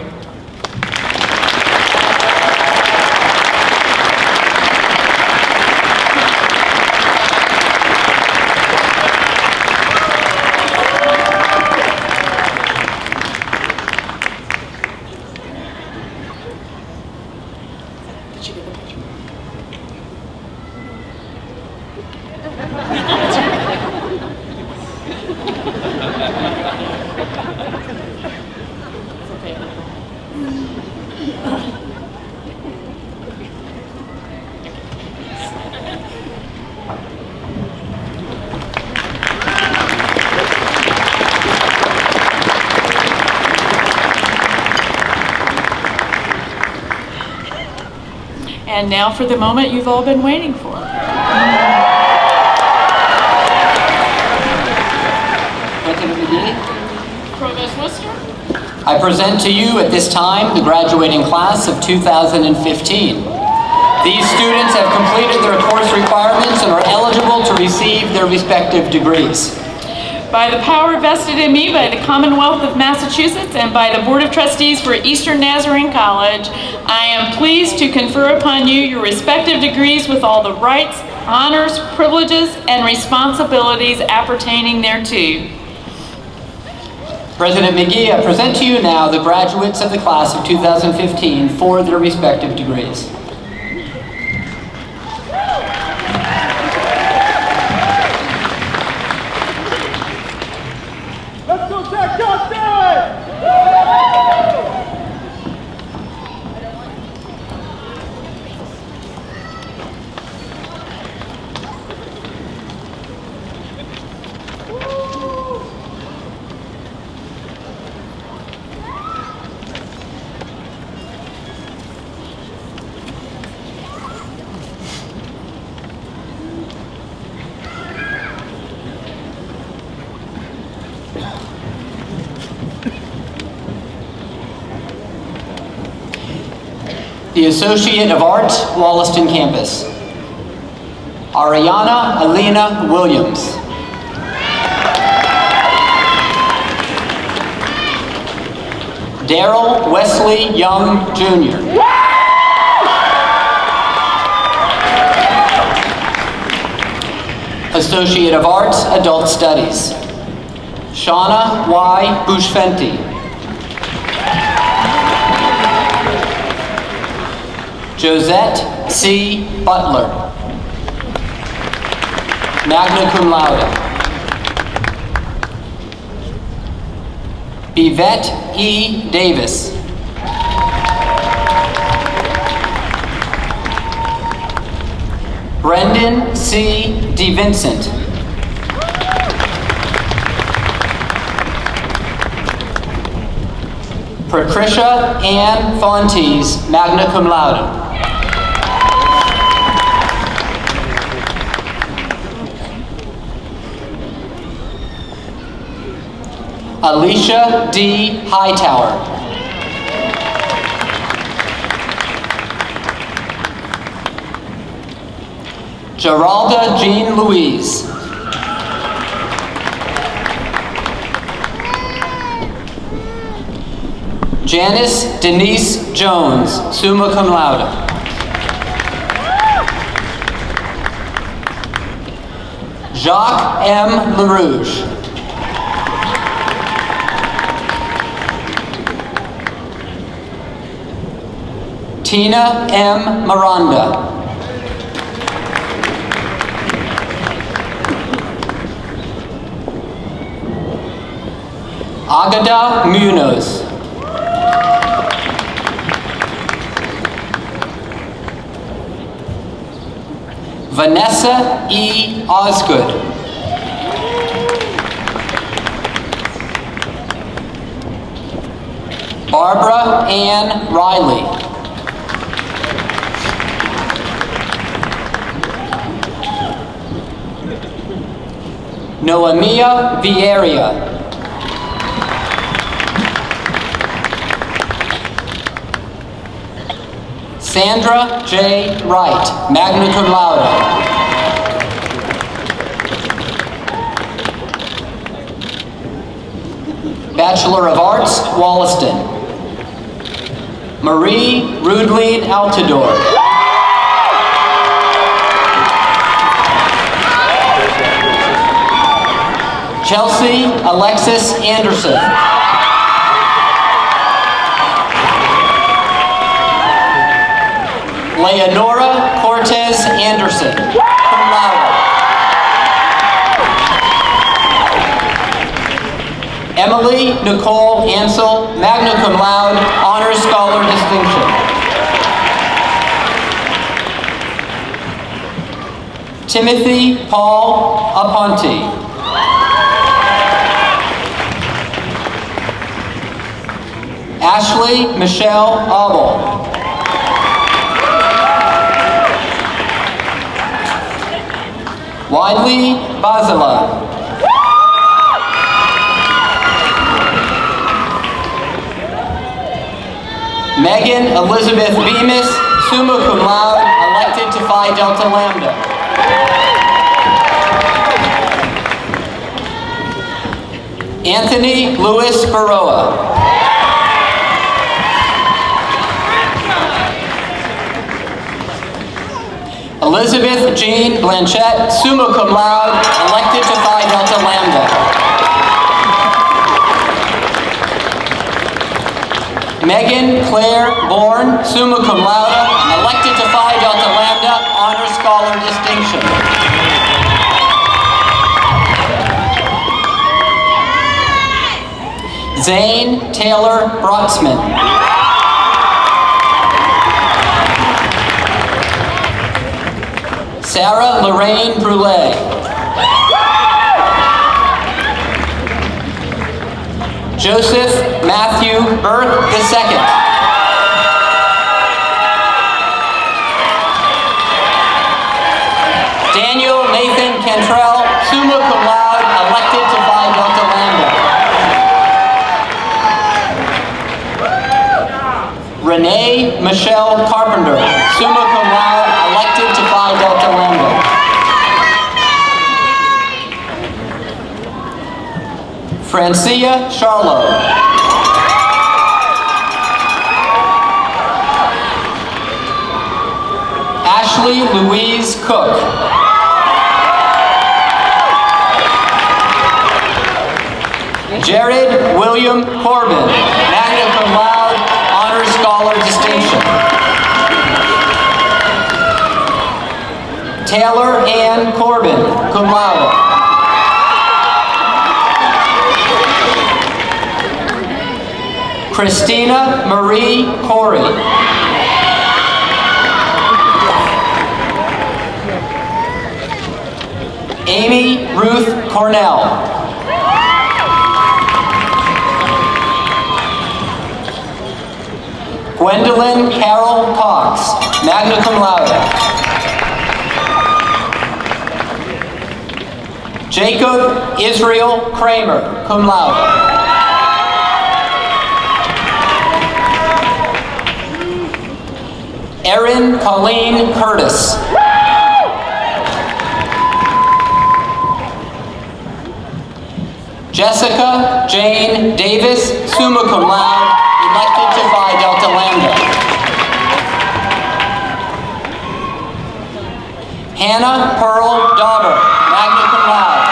And now for the moment you've all been waiting for. Provost Worcester. I present to you at this time the graduating class of 2015. These students have completed their course requirements and are eligible to receive their respective degrees. By the power vested in me by the Commonwealth of Massachusetts and by the Board of Trustees for Eastern Nazarene College, I am pleased to confer upon you your respective degrees with all the rights, honors, privileges, and responsibilities appertaining thereto. President McGee, I present to you now the graduates of the class of 2015 for their respective degrees. Let's go, Zach Justin! The Associate of Arts, Wollaston Campus. Ariana Alina Williams. Daryl Wesley Young, Jr. Associate of Arts, Adult Studies. Shauna Y. Bushfenti. Josette C. Butler, magna cum laude. Bivette E. Davis. Brendan C. DeVincent. Patricia Ann Fontes, magna cum laude. Alicia D. Hightower. Geralda Jean Louise. Janice Denise Jones, summa cum laude. Jacques M. LaRouge. Tina M. Miranda. Agada Munoz. Vanessa E. Osgood. Barbara Ann Riley. Noemia Vieira. Sandra J. Wright, magna cum laude. Bachelor of Arts, Wollaston. Marie Rudlin Altidore. Chelsea Alexis Anderson. Leonora Cortez Anderson, cum laude. Emily Nicole Ansel, magna cum laude, honors scholar distinction. Timothy Paul Aponte. Ashley Michelle Abel. Wiley Basila. Megan Elizabeth Bemis, summa cum laude, to Phi Delta Lambda. Anthony Louis Baroa. Elizabeth Jean Blanchette, summa cum laude, elected to Phi Delta Lambda. Megan Claire Bourne, summa cum laude, elected to Phi Delta Lambda, honor scholar distinction. Zane Taylor Broxman. Sarah Lorraine Brulé. Joseph Matthew Burke II. Daniel Nathan Cantrell, summa cum laude, elected to Phi Delta Lambda. Renee Michelle Carpenter, summa cum laude, elected to Phi Delta Lambda. Francia Charlot. Ashley Louise Cook. Jared William Corbin, magna cum laude, honor scholar distinction. Taylor Ann Corbin, cum laude. Christina Marie Corey. Amy Ruth Cornell. Gwendolyn Carol Cox, magna cum laude. Jacob Israel Kramer, cum laude. Erin Colleen Curtis. Jessica Jane Davis, summa cum laude, elected to Phi Delta Lambda. Hannah Pearl Dauber, magna cum laude.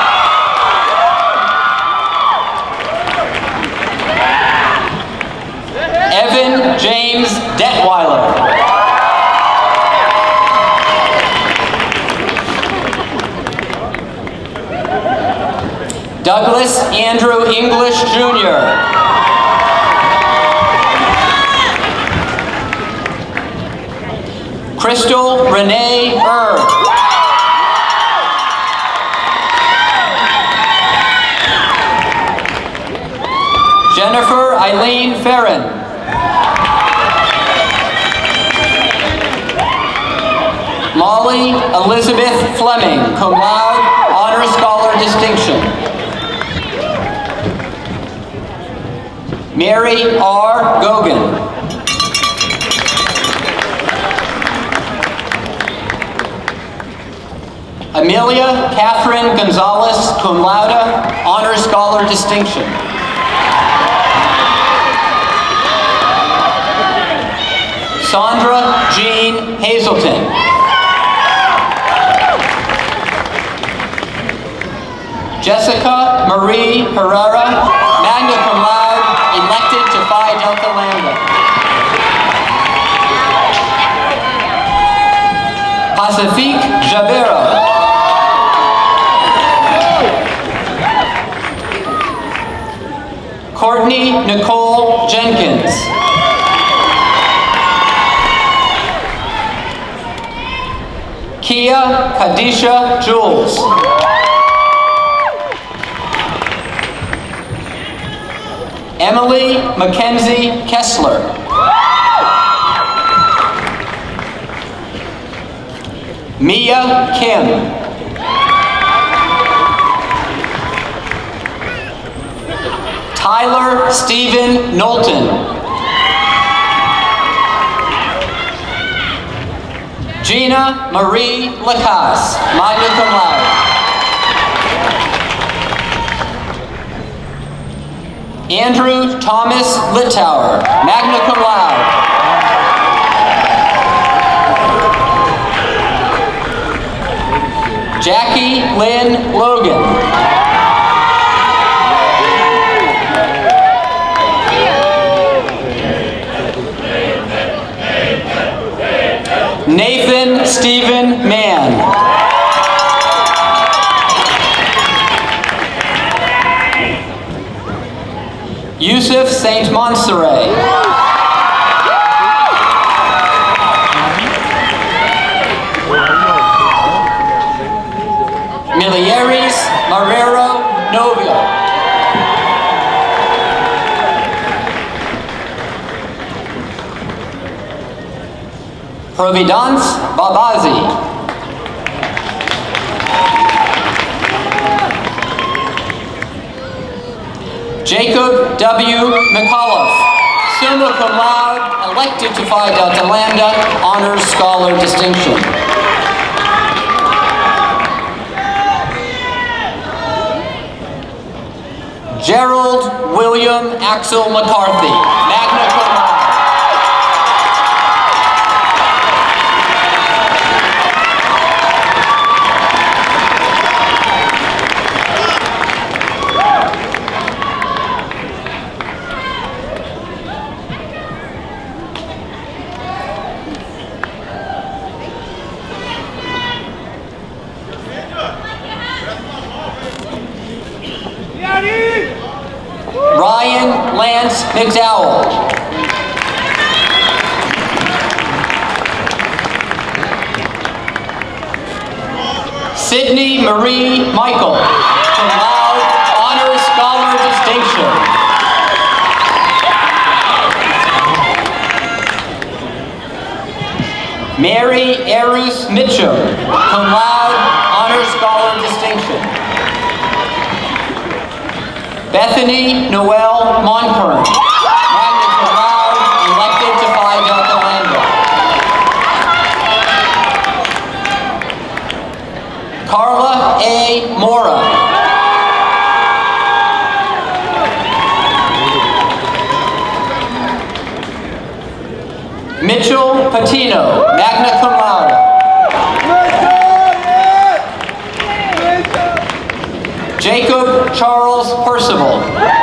Evan James Detweiler. Douglas Andrew English, Jr. Crystal Renee Erb. Jennifer Eileen Farron. Molly Elizabeth Fleming, cum laude, honor scholar distinction. Mary R. Gogan. Amelia Catherine Gonzalez, cum laude, honor scholar distinction. Sandra Jean Hazelton. Jessica Marie Herrera, magna cum laude, elected to Phi Delta Lambda. Pacifique Jabera. Courtney Nicole Jenkins. Kia Kadisha Jules. Emily Mackenzie Kessler. Mia Kim. Tyler Stephen Knowlton. Gina Marie Lacasse, magna cum laude. Andrew Thomas Littauer, magna cum laude. Jackie Lynn Logan. Nathan Stephen Mann. Yusuf Saint Monserrat. Milieres Marrero Novio. Providence Babazi. Jacob W. McAuliffe, summa cum laude, elected to Phi Delta Lambda, honors scholar distinction. Gerald William Axel McCarthy, magna cum laude. Ryan Lance McDowell. Sydney Marie Michael, cum laude, honors scholar distinction. Mary Arus Mitchum, cum laude, honors scholar distinction. Bethany Noel Monkern, magna cum laude, elected to Phi Delta Lambda. Carla A. Mora. Mitchell Patino, magna cum laude. Jacob Charles Percival.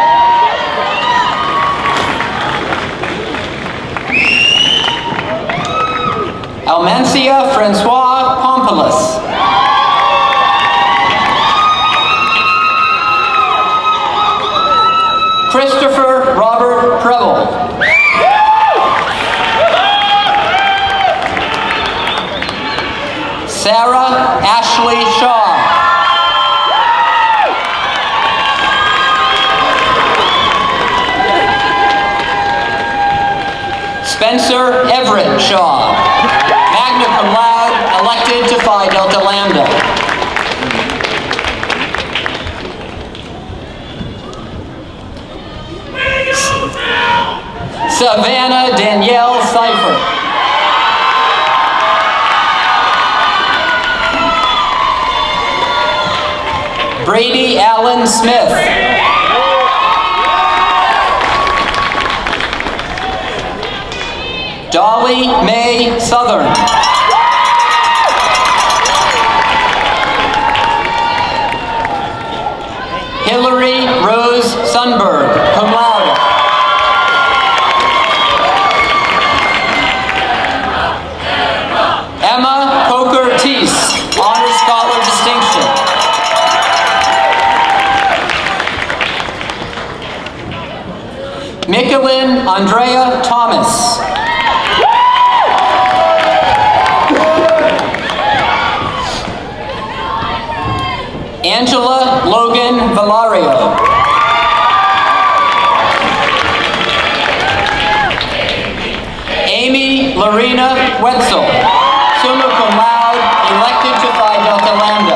Almancia Francois Pompolis. Christopher Robert Preble. Sarah Ashley Shaw. Spencer Everett Shaw, magna cum laude, elected to Phi Delta Lambda. Savannah Danielle Seifert. Brady Allen Smith. Dolly Mae Southern. Hillary Rose Sunberg, cum laude. Emma Coker Teese, honors scholar distinction. Michelin Andrea Thomas. Angela Logan Valario. Amy Lorena Wetzel, summa cum laude, elected to Phi Delta Lambda.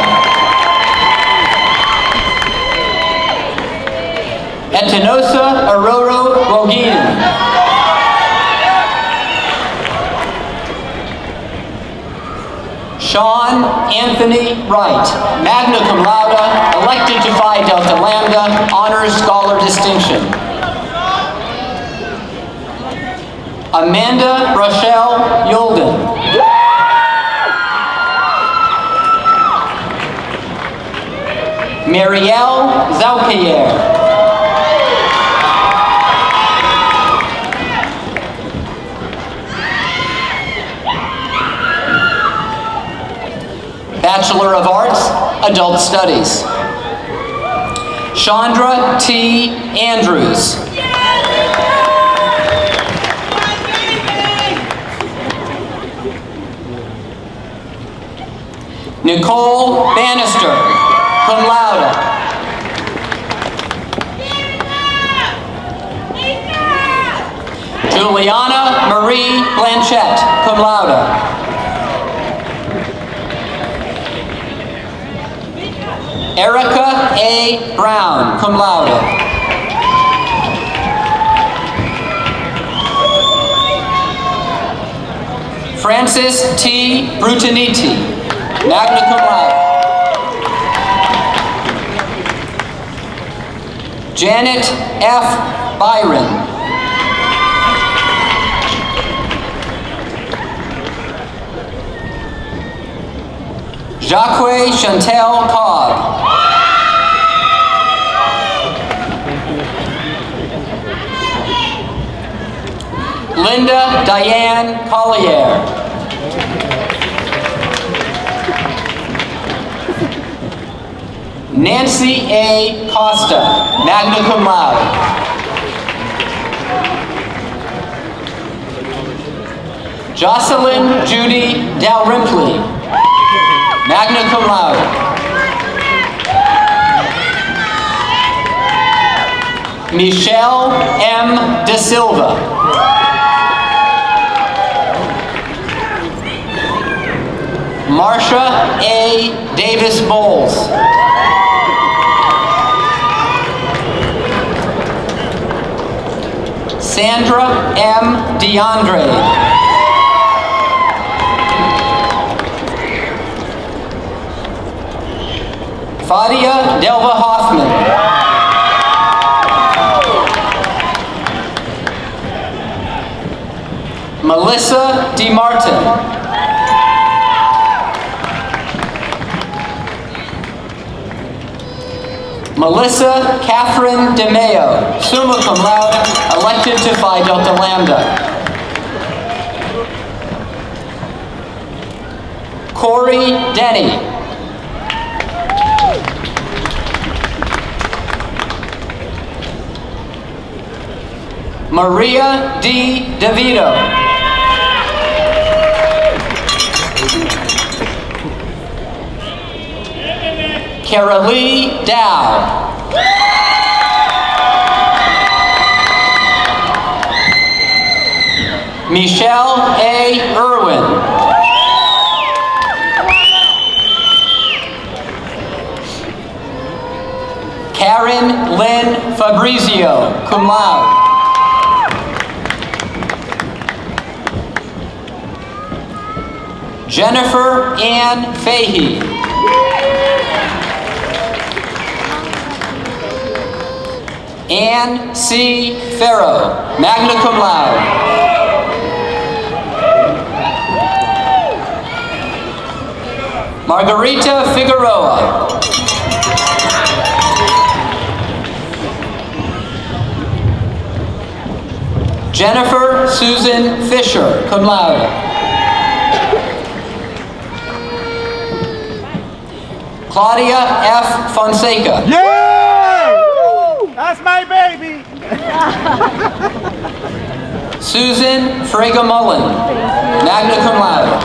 Etinosa Aurora Rogin. Sean Anthony Wright, magna cum laude, elected to Phi Delta Lambda, honors scholar distinction. Amanda Rochelle Yolden. Marielle Zaupier. Bachelor of Arts, Adult Studies. Chandra T. Andrews. Nicole Bannister, cum laude. Juliana Marie Blanchette, cum laude. Erica A. Brown, cum laude. Francis T. Brutiniti, magna cum laude. Janet F. Byron. Jacque Chantel Cobb. Linda Diane Collier. Nancy A. Costa, magna cum laude. Jocelyn Judy Dalrympley, magna cum laude. Michelle M. De Silva. Marsha A. Davis Bowles. Sandra M. DeAndre. Fadia Delva Hoffman. Melissa D. Martin. Melissa Catherine DeMeo, summa cum laude, elected to Phi Delta Lambda. Corey Denny. Maria D. DeVito. Carolee Dow. Michelle A. Irwin. Karen Lynn Fabrizio, cum laude. Jennifer Ann Fahey. Ann C. Farrow, magna cum laude. Margarita Figueroa. Jennifer Susan Fisher, cum laude. Claudia F. Fonseca. Yeah! That's my baby! Susan Frega Mullen, magna cum laude.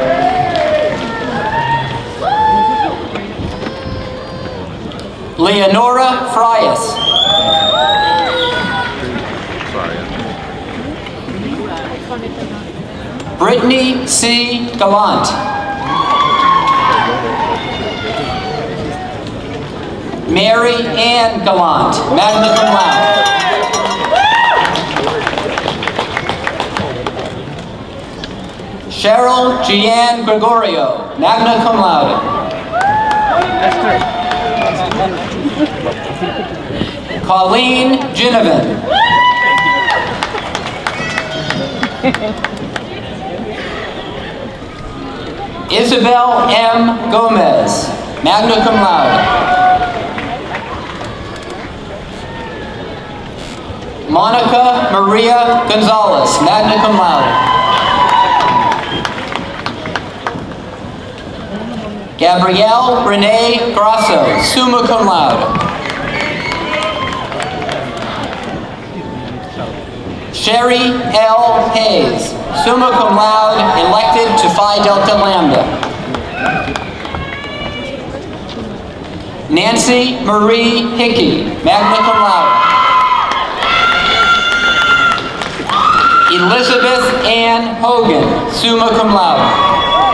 Leonora Frias. Brittany C. Gallant. Mary Ann Gallant, magna cum laude. Cheryl Jeanne Gregorio, magna cum laude. Colleen Ginnivan. Isabel M. Gomez, magna cum laude. Monica Maria Gonzalez, magna cum laude. Gabrielle Renee Grasso, summa cum laude. Sherry L. Hayes, summa cum laude, elected to Phi Delta Lambda. Nancy Marie Hickey, magna cum laude. Elizabeth Ann Hogan, summa cum laude.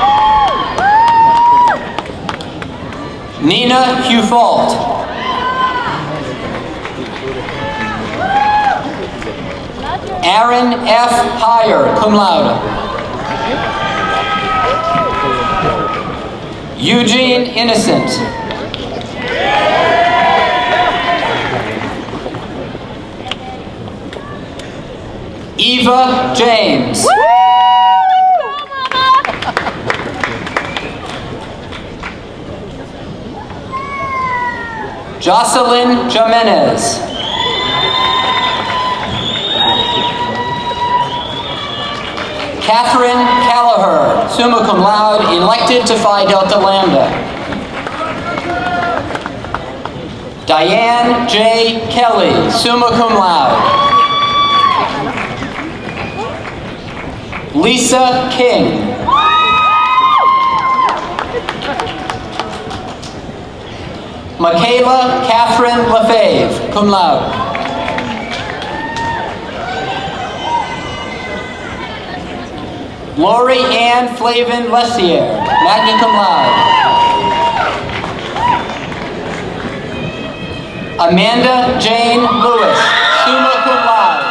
Nina Hufault. Aaron F. Heyer, cum laude. Eugene Innocent. Eva James. Jocelyn Jimenez. Catherine Callagher, summa cum laude, elected to Phi Delta Lambda. Diane J. Kelly, summa cum laude. Lisa King. Michaela Catherine Lefebvre, cum laude. Lori Ann Flavin Lessier, magna cum laude. Amanda Jane Lewis, summa cum laude.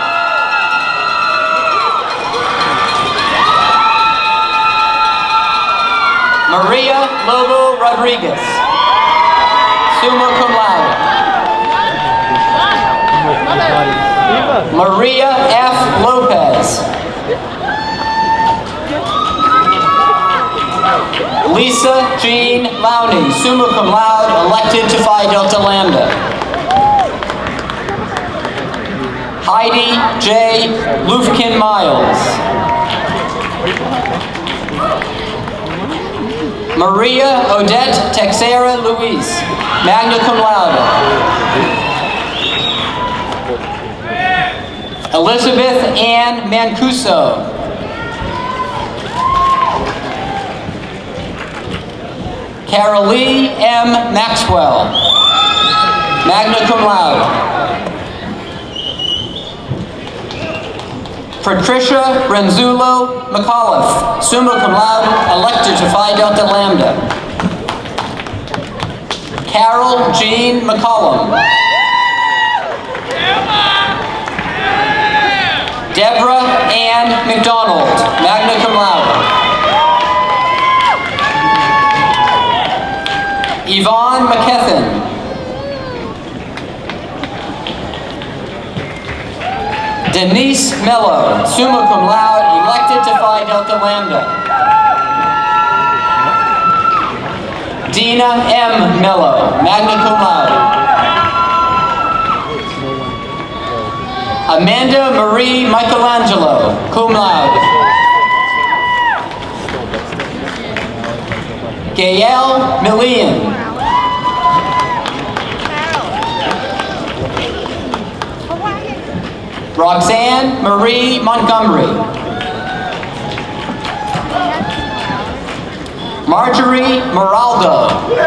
Maria Lobo Rodriguez, summa cum laude. Maria F. Lopez. Lisa Jean Lowney, summa cum laude, elected to Phi Delta Lambda. Heidi J. Lufkin Miles. Maria Odette Texera Luis, magna cum laude. Elizabeth Ann Mancuso. Carolee M. Maxwell, magna cum laude. Patricia Renzulo McAuliffe, summa cum laude, elected to Phi Delta Lambda. Carol Jean McCollum. Deborah Ann McDonald, magna cum laude. Yvonne McKethan. Denise Mello, summa cum laude, elected to Phi Delta Lambda. Dina M. Mello, magna cum laude. Amanda Marie Michelangelo, cum laude. Gael Millian. Roxanne Marie Montgomery. Marjorie Moraldo.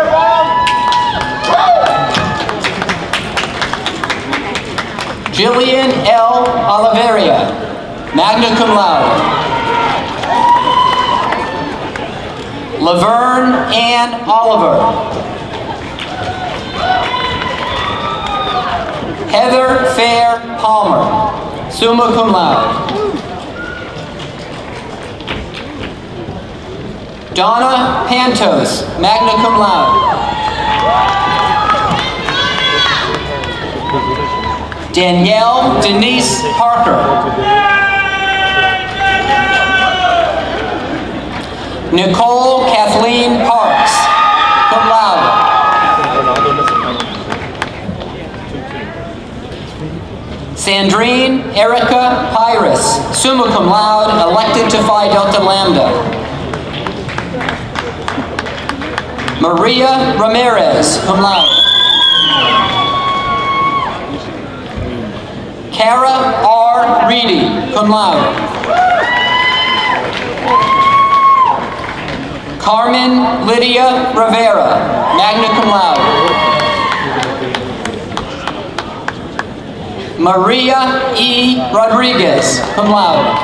Jillian L. Oliveria, magna cum laude. Laverne Ann Oliver. Heather Fair Palmer, summa cum laude. Donna Pantos, magna cum laude. Danielle Denise Parker. Nicole Kathleen Parks, cum laude. Sandrine Erica Pyrus, summa cum laude, elected to Phi Delta Lambda. Maria Ramirez, cum laude. Kara R. Reedy, cum laude. Carmen Lydia Rivera, magna cum laude. Maria E. Rodriguez, cum laude.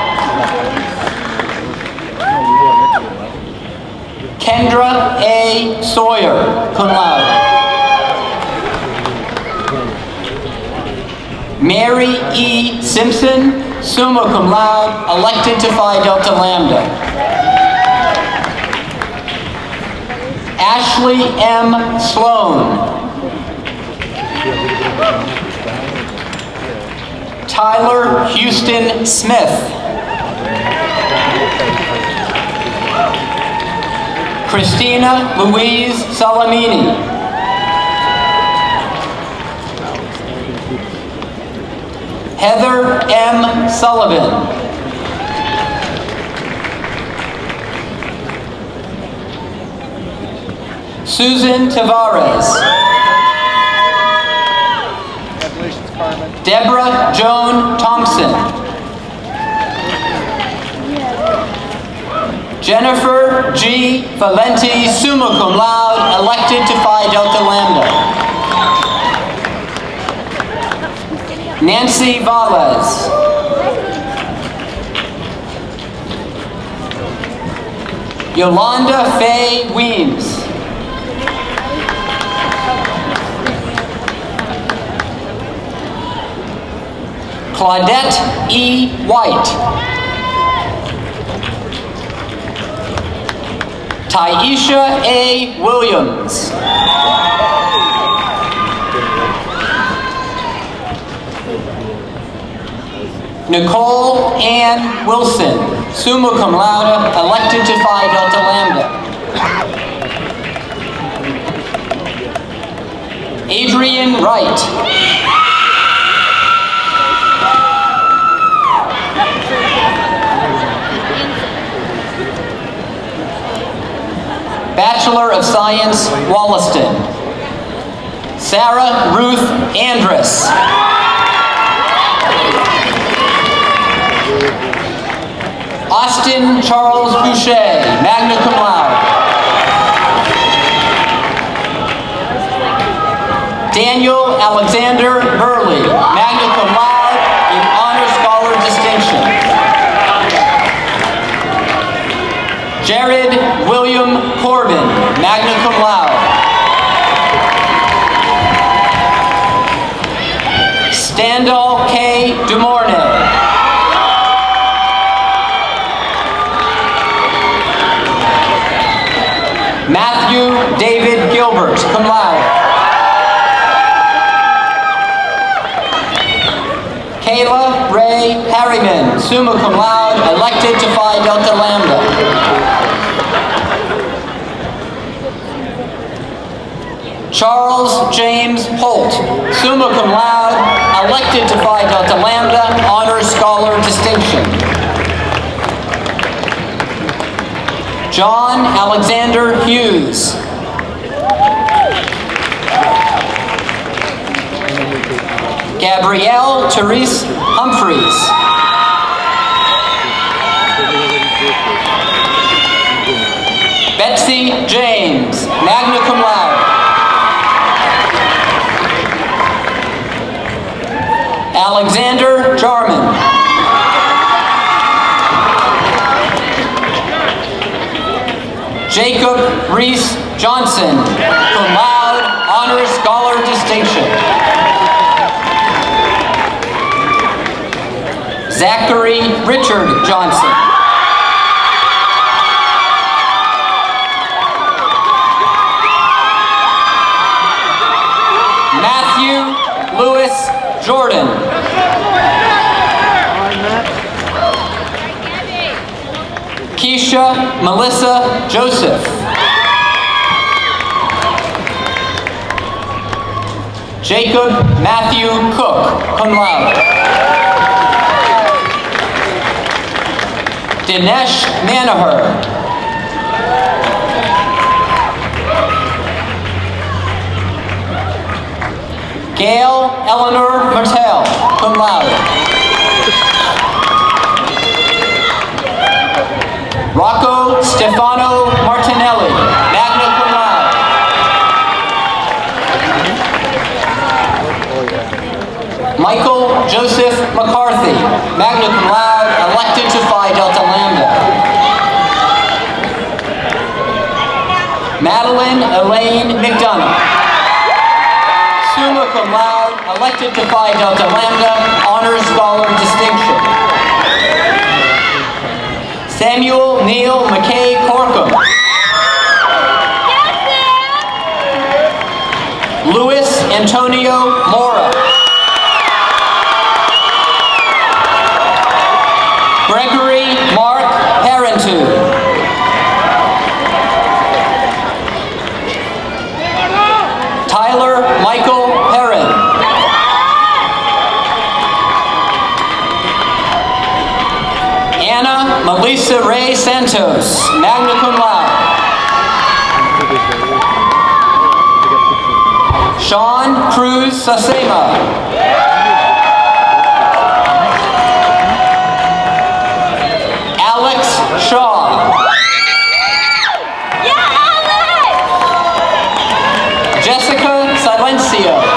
Kendra A. Sawyer, cum laude. Mary E. Simpson, summa cum laude, elected to Phi Delta Lambda. Ashley M. Sloan. Tyler Houston Smith. Christina Louise Salamini. Heather M. Sullivan. Susan Tavares. Deborah Joan Thompson. Jennifer G. Valenti, summa cum laude, elected to Phi Delta Lambda. Nancy Valles. Yolanda Faye Weems. Claudette E. White. Taisha A. Williams. Nicole Ann Wilson, summa cum laude, elected to Phi Delta Lambda. Adrian Wright. Bachelor of Science, Wollaston. Sarah Ruth Andrus. Austin Charles Boucher, magna cum laude. Daniel Alexander Burley, magna cum laude in honor scholar distinction. Jared William Corbin, magna cum laude. Standall K. Dumornay. Matthew David Gilbert, cum laude. Kayla Ray Harriman, summa cum laude, elected to Phi Delta Lambda. Charles James Holt, summa cum laude, elected to Phi Delta Lambda, honor scholar distinction. John Alexander Hughes. Gabrielle Therese Humphreys. Betsy James, magna cum laude. Alexander Jarman. Jacob Reese Johnson, cum laude, honor scholar distinction. Zachary Richard Johnson. Jordan. Keisha Melissa Joseph. Jacob Matthew Cook, cum laude. Dinesh Manohar. Gail Eleanor Martell, cum laude. Rocco Stefano Martinelli, magna cum laude. Michael Joseph McCarthy, magna cum laude, elected to Phi Delta Lambda. Madeline Elaine McDonough, summa cum laude, elected to Phi Delta Lambda, honors scholar distinction. Samuel Neil McKay Corkum. Luis Antonio Mora. Gregory Mark Parentu. Tyler Michael Perrin. Anna Melissa Ray Santos, magna cum laude. Sean Cruz Sasema. Alex Shaw. Jessica Silencio.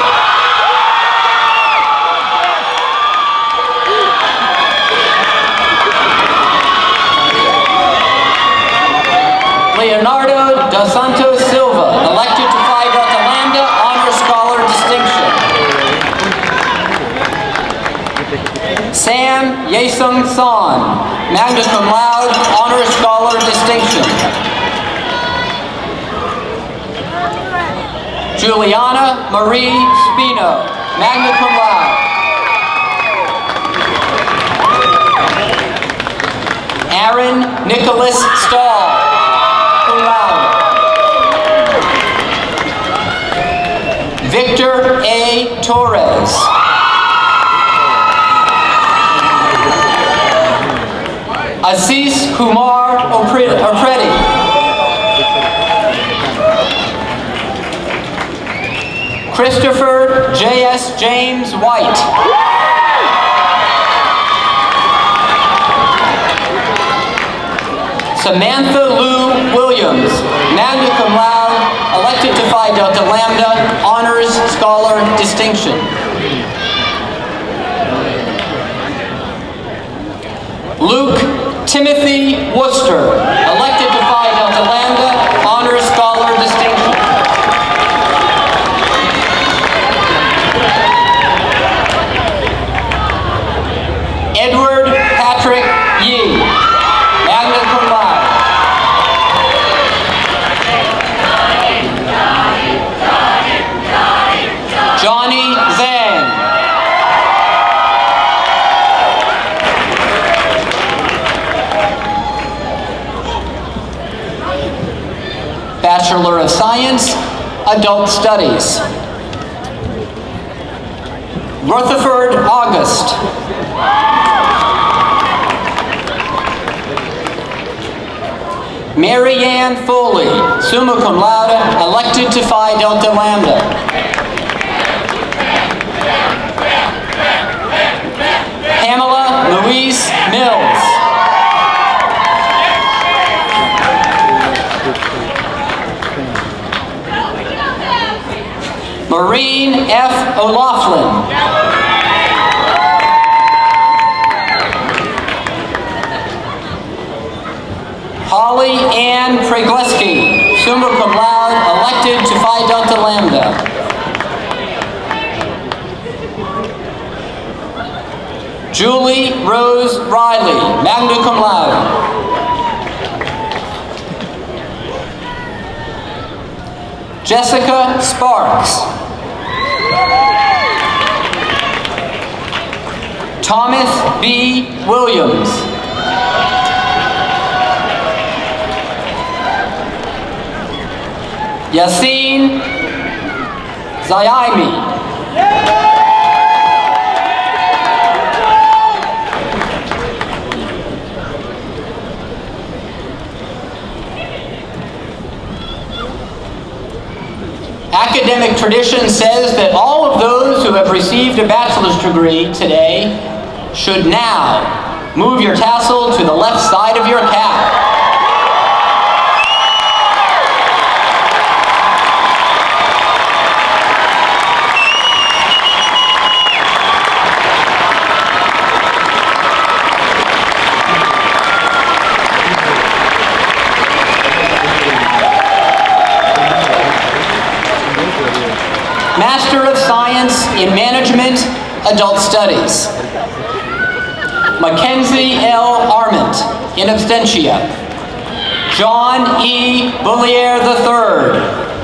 Leonardo dos Santos Silva, elected to Phi Delta Lambda, honor scholar distinction. Sam Yesung Son, magna cum laude, honor scholar distinction. Juliana Marie Spino, magna cum laude. Aaron Nicholas Stahl, cum laude. Victor A. Torres. Aziz Kumar Opredi. Christopher J.S. James White. Samantha Lou Williams, magna cum laude, elected to Phi Delta Lambda, honors scholar distinction. Luke Timothy Worcester, elected to Phi Delta Lambda, honors scholar distinction. Edward Patrick Yee, magna cum laude. Johnny Zhang. Bachelor of Science, Adult Studies. Rutherford August. Mary Ann Foley, summa cum laude, elected to Phi Delta Lambda. Pamela Louise Mills. Maureen F. O'Laughlin. Holly Ann Pregleski, summa cum laude, elected to Phi Delta Lambda. Julie Rose Riley, magna cum laude. Jessica Sparks. Thomas B. Williams. Yassine Zayaimi. Academic tradition says that all of those who have received a bachelor's degree today should now move your tassel to the left side of your cap. Master of Science in Management, Adult Studies. Mackenzie L. Arment, in absentia. John E. Bullier III.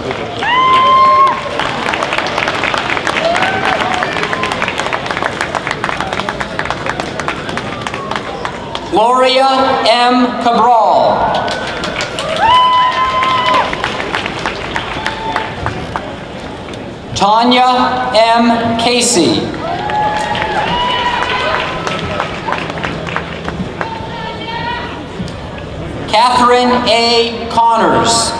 Gloria M. Cabral. Tanya M. Casey. Catherine A. Connors.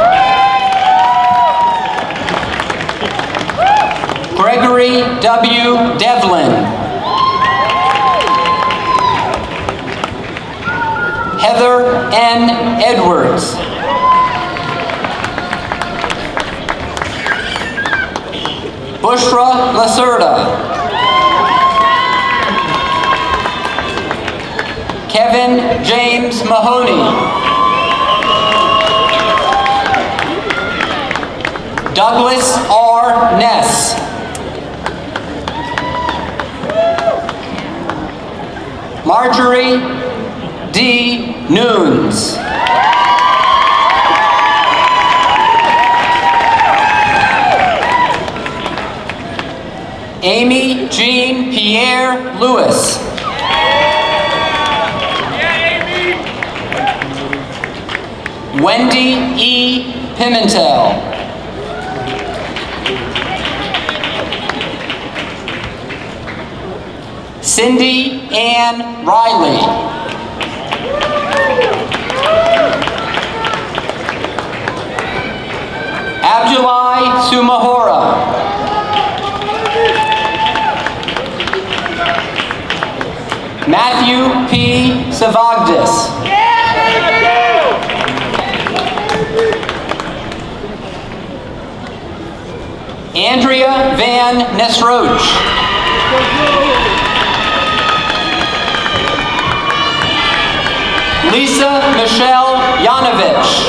Gregory W. Devlin. Heather N. Edwards. Bushra Lacerda. Kevin James Mahoney. Douglas R. Ness. Marjorie D. Nunes. Amy Jean Pierre Lewis. Wendy E. Pimentel. Cindy Ann Riley. Abdulai Sumahora. Matthew P. Savagdis. Andrea Van Nesroach. Lisa Michelle Yanovich.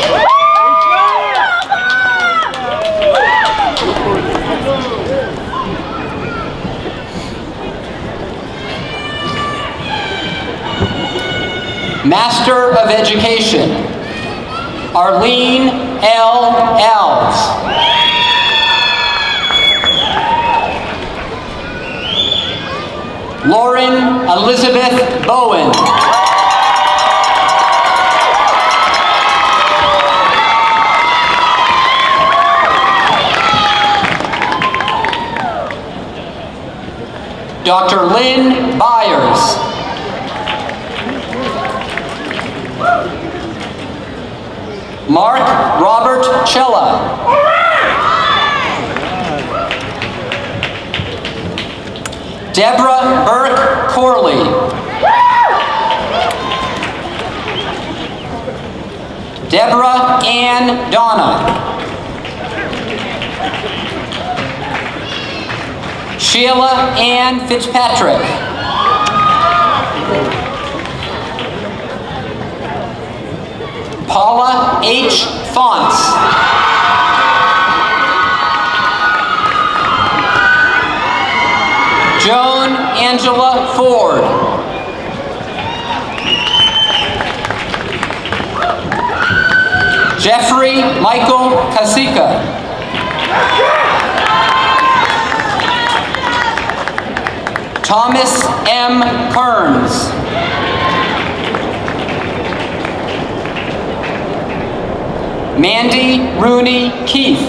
Master of Education, Arlene L. Alves. Lauren Elizabeth Bowen. Dr. Lynn Byers. Mark Robert Chella. Deborah Burke Corley. Deborah Ann Donna. Sheila Ann Fitzpatrick. Paula H. Fonts. Joan Angela Ford. Jeffrey Michael Kasika. Thomas M. Kearns. Mandy Rooney Keith.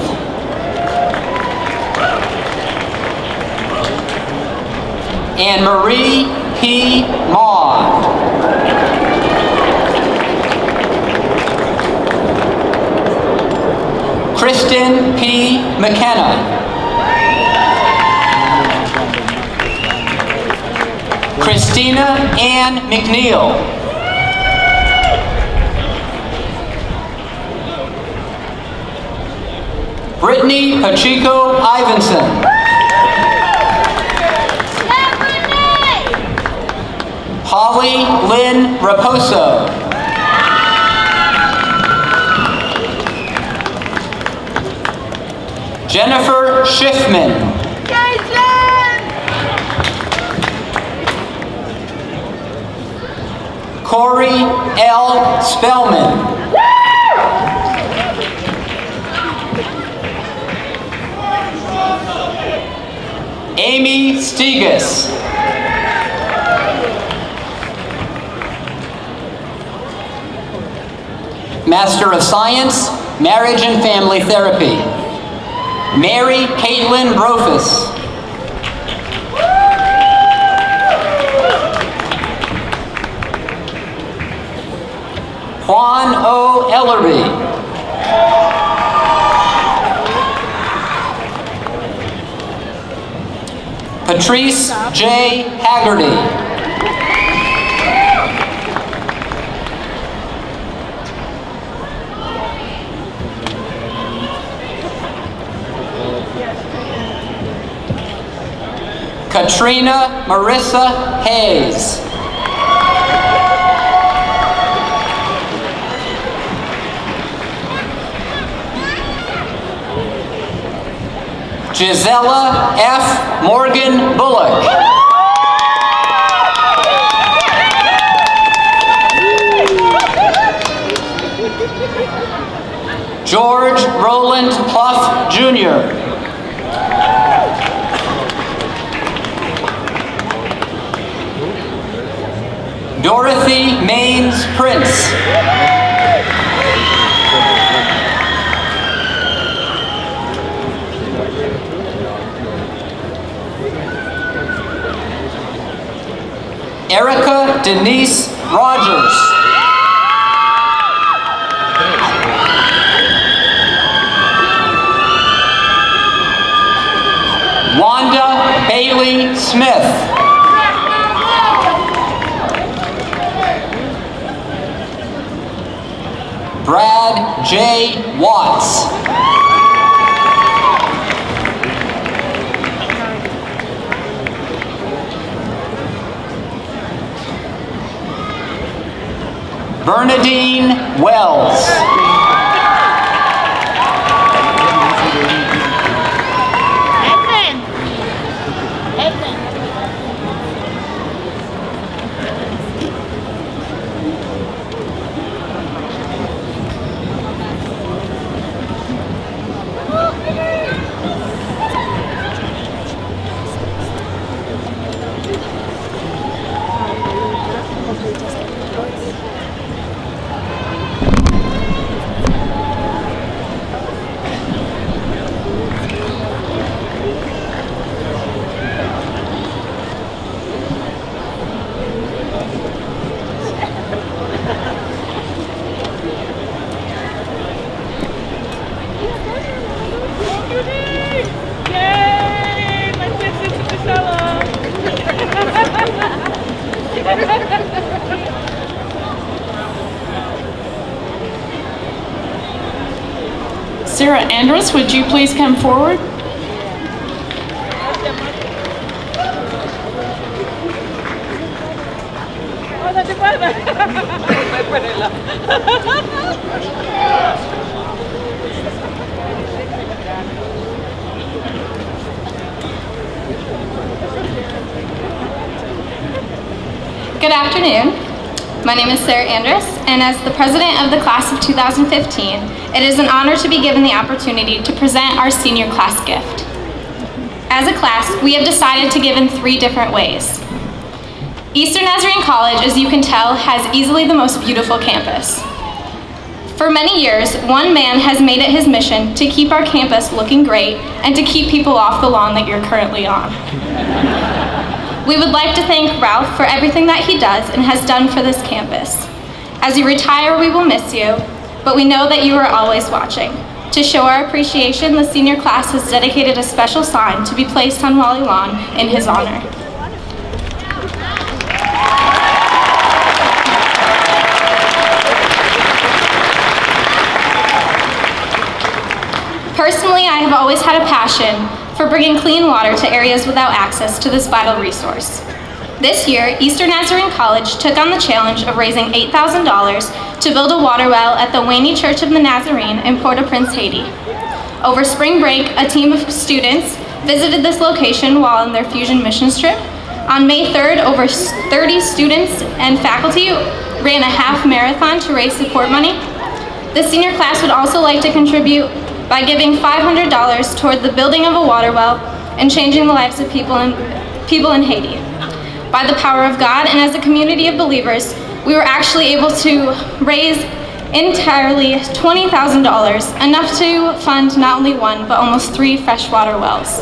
Anne Marie P. Maud. Kristen P. McKenna. Christina Ann McNeil. Brittany Pacheco Ivanson. Holly Lynn Raposo. Jennifer Schiffman. Corey L. Spellman. Amy Stigas. Master of Science, Marriage and Family Therapy, Mary Caitlin Brofus. Juan O. Ellerby. Patrice J. Haggerty. Katrina Marissa Hayes. Gisela F. Morgan Bullock. George Roland Pluff, Jr. Dorothy Maines Prince. Erica Denise Rogers. Wanda Bailey Smith. Brad J. Watts. Bernadine Wells. Sarah Andrus, would you please come forward? Good afternoon. My name is Sarah Andrus, and as the president of the class of 2015, it is an honor to be given the opportunity to present our senior class gift. As a class, we have decided to give in 3 different ways. Eastern Nazarene College, as you can tell, has easily the most beautiful campus. For many years, one man has made it his mission to keep our campus looking great and to keep people off the lawn that you're currently on. We would like to thank Ralph for everything that he does and has done for this campus. As you retire, we will miss you, but we know that you are always watching. To show our appreciation, the senior class has dedicated a special sign to be placed on Wally Lawn in his honor. Personally, I have always had a passion for bringing clean water to areas without access to this vital resource. This year, Eastern Nazarene College took on the challenge of raising $8,000 to build a water well at the Wayne Church of the Nazarene in Port-au-Prince, Haiti. Over spring break, a team of students visited this location while on their Fusion missions trip. On May 3rd, over 30 students and faculty ran a half marathon to raise support money. The senior class would also like to contribute by giving $500 toward the building of a water well and changing the lives of people in Haiti. By the power of God and as a community of believers, we were actually able to raise entirely $20,000, enough to fund not only 1, but almost 3 freshwater wells.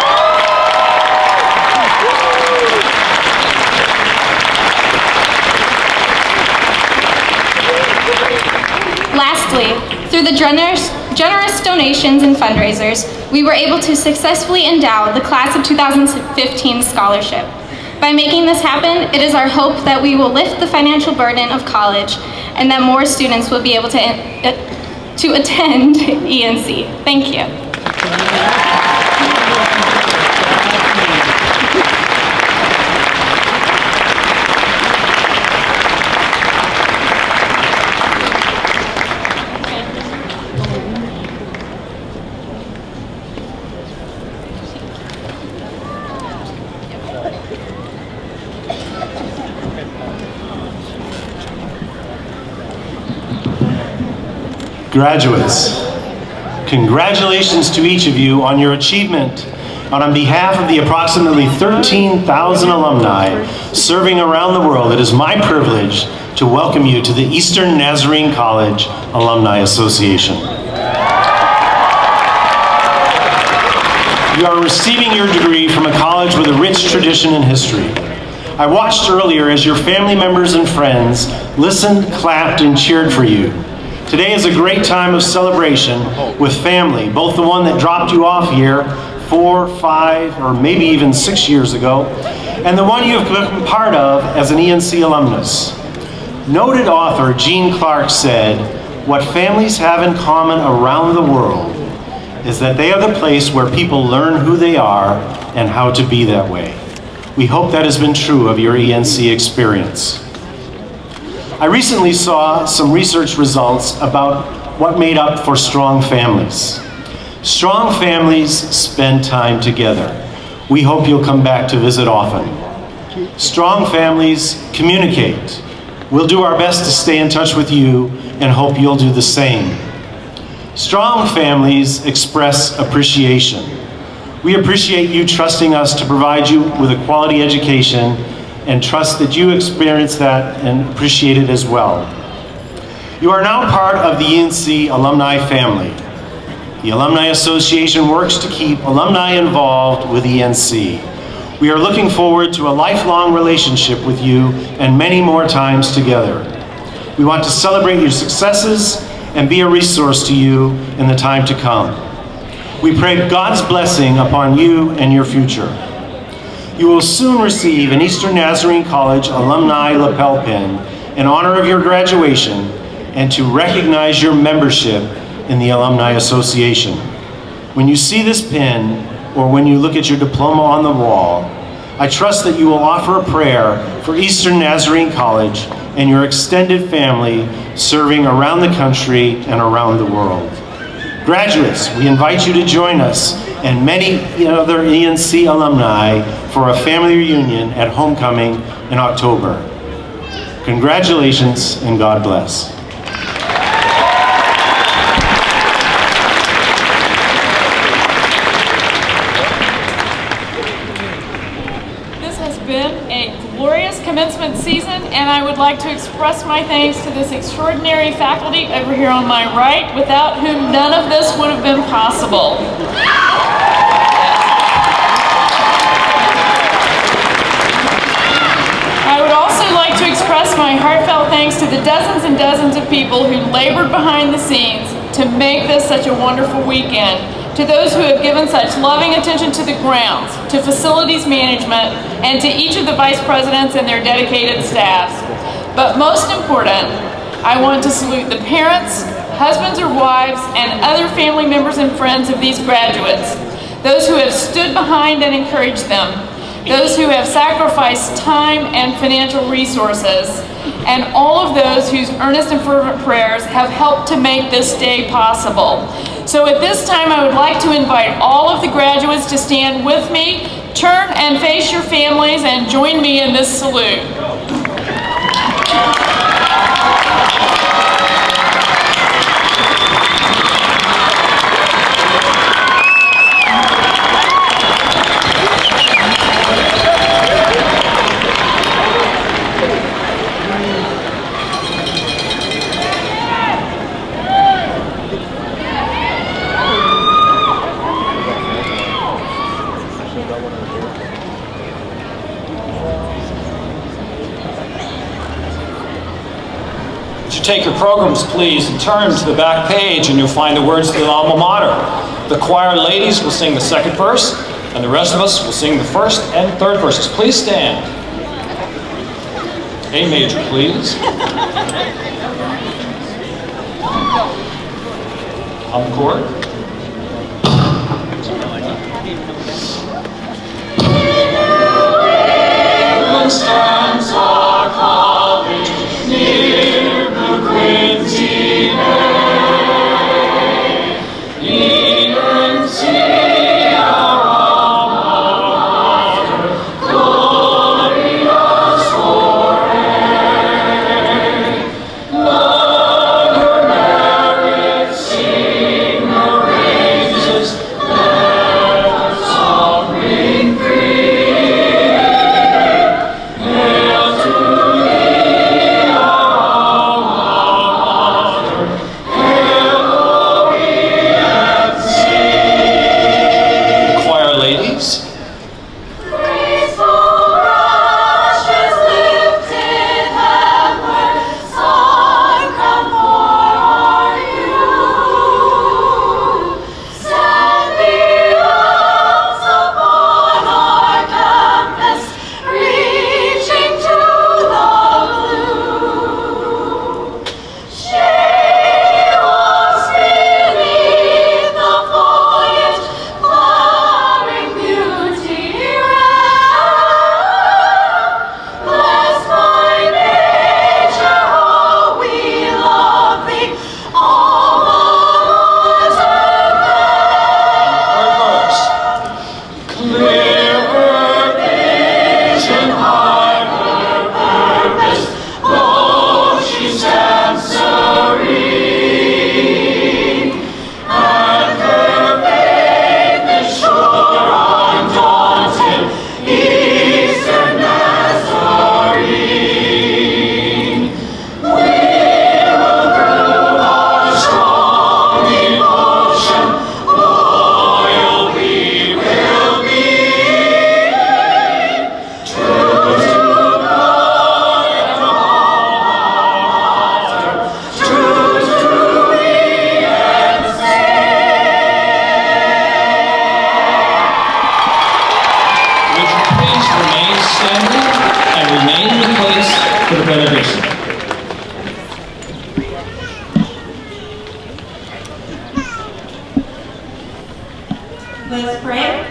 Lastly, through the generous donations and fundraisers, we were able to successfully endow the Class of 2015 scholarship. By making this happen, it is our hope that we will lift the financial burden of college and that more students will be able to attend ENC. Thank you. Graduates, congratulations to each of you on your achievement. And on behalf of the approximately 13,000 alumni serving around the world, it is my privilege to welcome you to the Eastern Nazarene College Alumni Association. You are receiving your degree from a college with a rich tradition and history. I watched earlier as your family members and friends listened, clapped, and cheered for you. Today is a great time of celebration with family, both the one that dropped you off here 4, 5, or maybe even 6 years ago, and the one you have become part of as an ENC alumnus. Noted author Gene Clark said, "What families have in common around the world is that they are the place where people learn who they are and how to be that way." We hope that has been true of your ENC experience. I recently saw some research results about what made up for strong families. Strong families spend time together. We hope you'll come back to visit often. Strong families communicate. We'll do our best to stay in touch with you and hope you'll do the same. Strong families express appreciation. We appreciate you trusting us to provide you with a quality education and trust that you experience that and appreciate it as well. You are now part of the ENC alumni family. The Alumni Association works to keep alumni involved with ENC. We are looking forward to a lifelong relationship with you and many more times together. We want to celebrate your successes and be a resource to you in the time to come. We pray God's blessing upon you and your future. You will soon receive an Eastern Nazarene College alumni lapel pin in honor of your graduation and to recognize your membership in the Alumni Association. When you see this pin or when you look at your diploma on the wall, I trust that you will offer a prayer for Eastern Nazarene College and your extended family serving around the country and around the world. Graduates, we invite you to join us and many other ENC alumni for a family reunion at homecoming in October. Congratulations and God bless. commencement season, and I would like to express my thanks to this extraordinary faculty over here on my right, without whom none of this would have been possible. I would also like to express my heartfelt thanks to the dozens and dozens of people who labored behind the scenes to make this such a wonderful weekend, to those who have given such loving attention to the grounds, to facilities management, and to each of the vice presidents and their dedicated staffs. But most important, I want to salute the parents, husbands or wives, and other family members and friends of these graduates, those who have stood behind and encouraged them, those who have sacrificed time and financial resources, and all of those whose earnest and fervent prayers have helped to make this day possible. So at this time, I would like to invite all of the graduates to stand with me, turn and face your families, and join me in this salute. Take your programs, please, and turn to the back page, and you'll find the words to the alma mater. The choir ladies will sing the second verse, and the rest of us will sing the first and third verses. Please stand. A major, please. On the chord. Stands our college near the Quincy Bay. Even see our alma mater, glorious foray. Let her merit sing her praises, let her song ring free. Let's pray.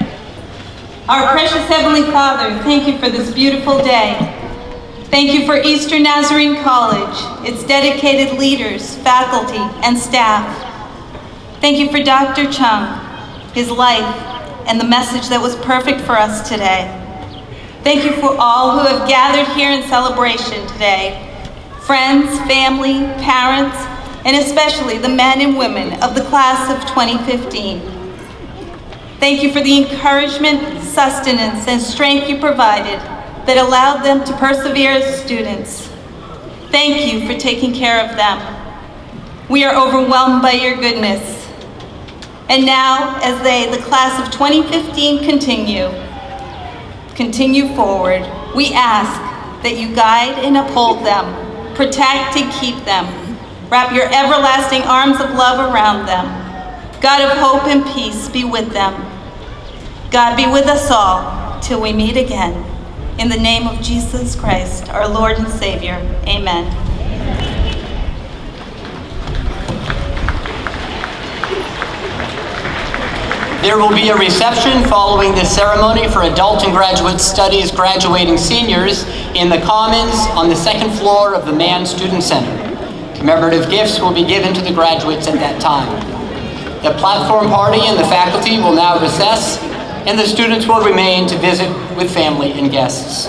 Our precious Heavenly Father, thank you for this beautiful day. Thank you for Eastern Nazarene College, its dedicated leaders, faculty, and staff. Thank you for Dr. Chung, his life, and the message that was perfect for us today. Thank you for all who have gathered here in celebration today. Friends, family, parents, and especially the men and women of the class of 2015. Thank you for the encouragement, sustenance, and strength you provided that allowed them to persevere as students. Thank you for taking care of them. We are overwhelmed by your goodness. And now, as the class of 2015 continue forward, we ask that you guide and uphold them, protect and keep them. Wrap your everlasting arms of love around them. God of hope and peace, be with them. God be with us all till we meet again. In the name of Jesus Christ, our Lord and Savior, amen. There will be a reception following this ceremony for Adult and Graduate Studies graduating seniors in the Commons on the second floor of the Mann Student Center. Commemorative gifts will be given to the graduates at that time. The platform party and the faculty will now recess, and the students will remain to visit with family and guests.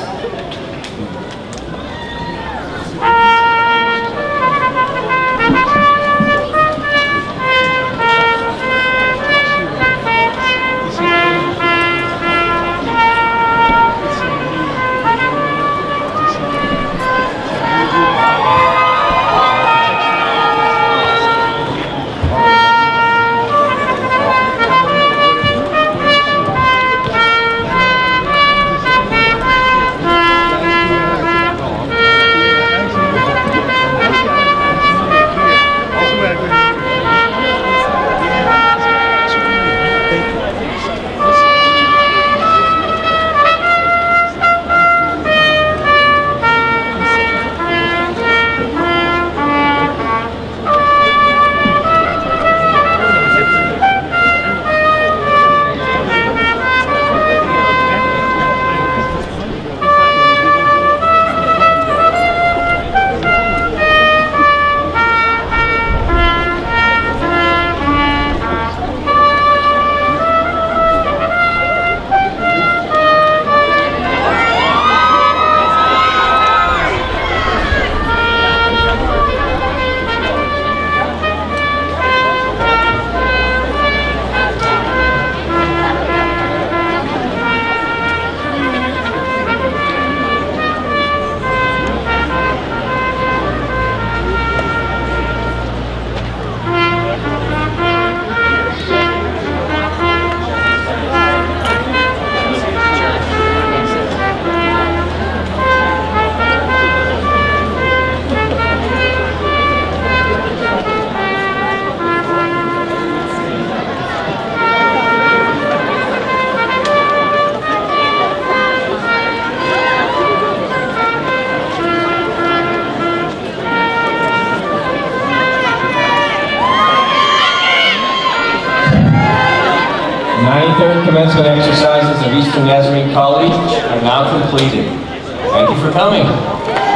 Commencement exercises of Eastern Nazarene College are now completed. Thank you for coming.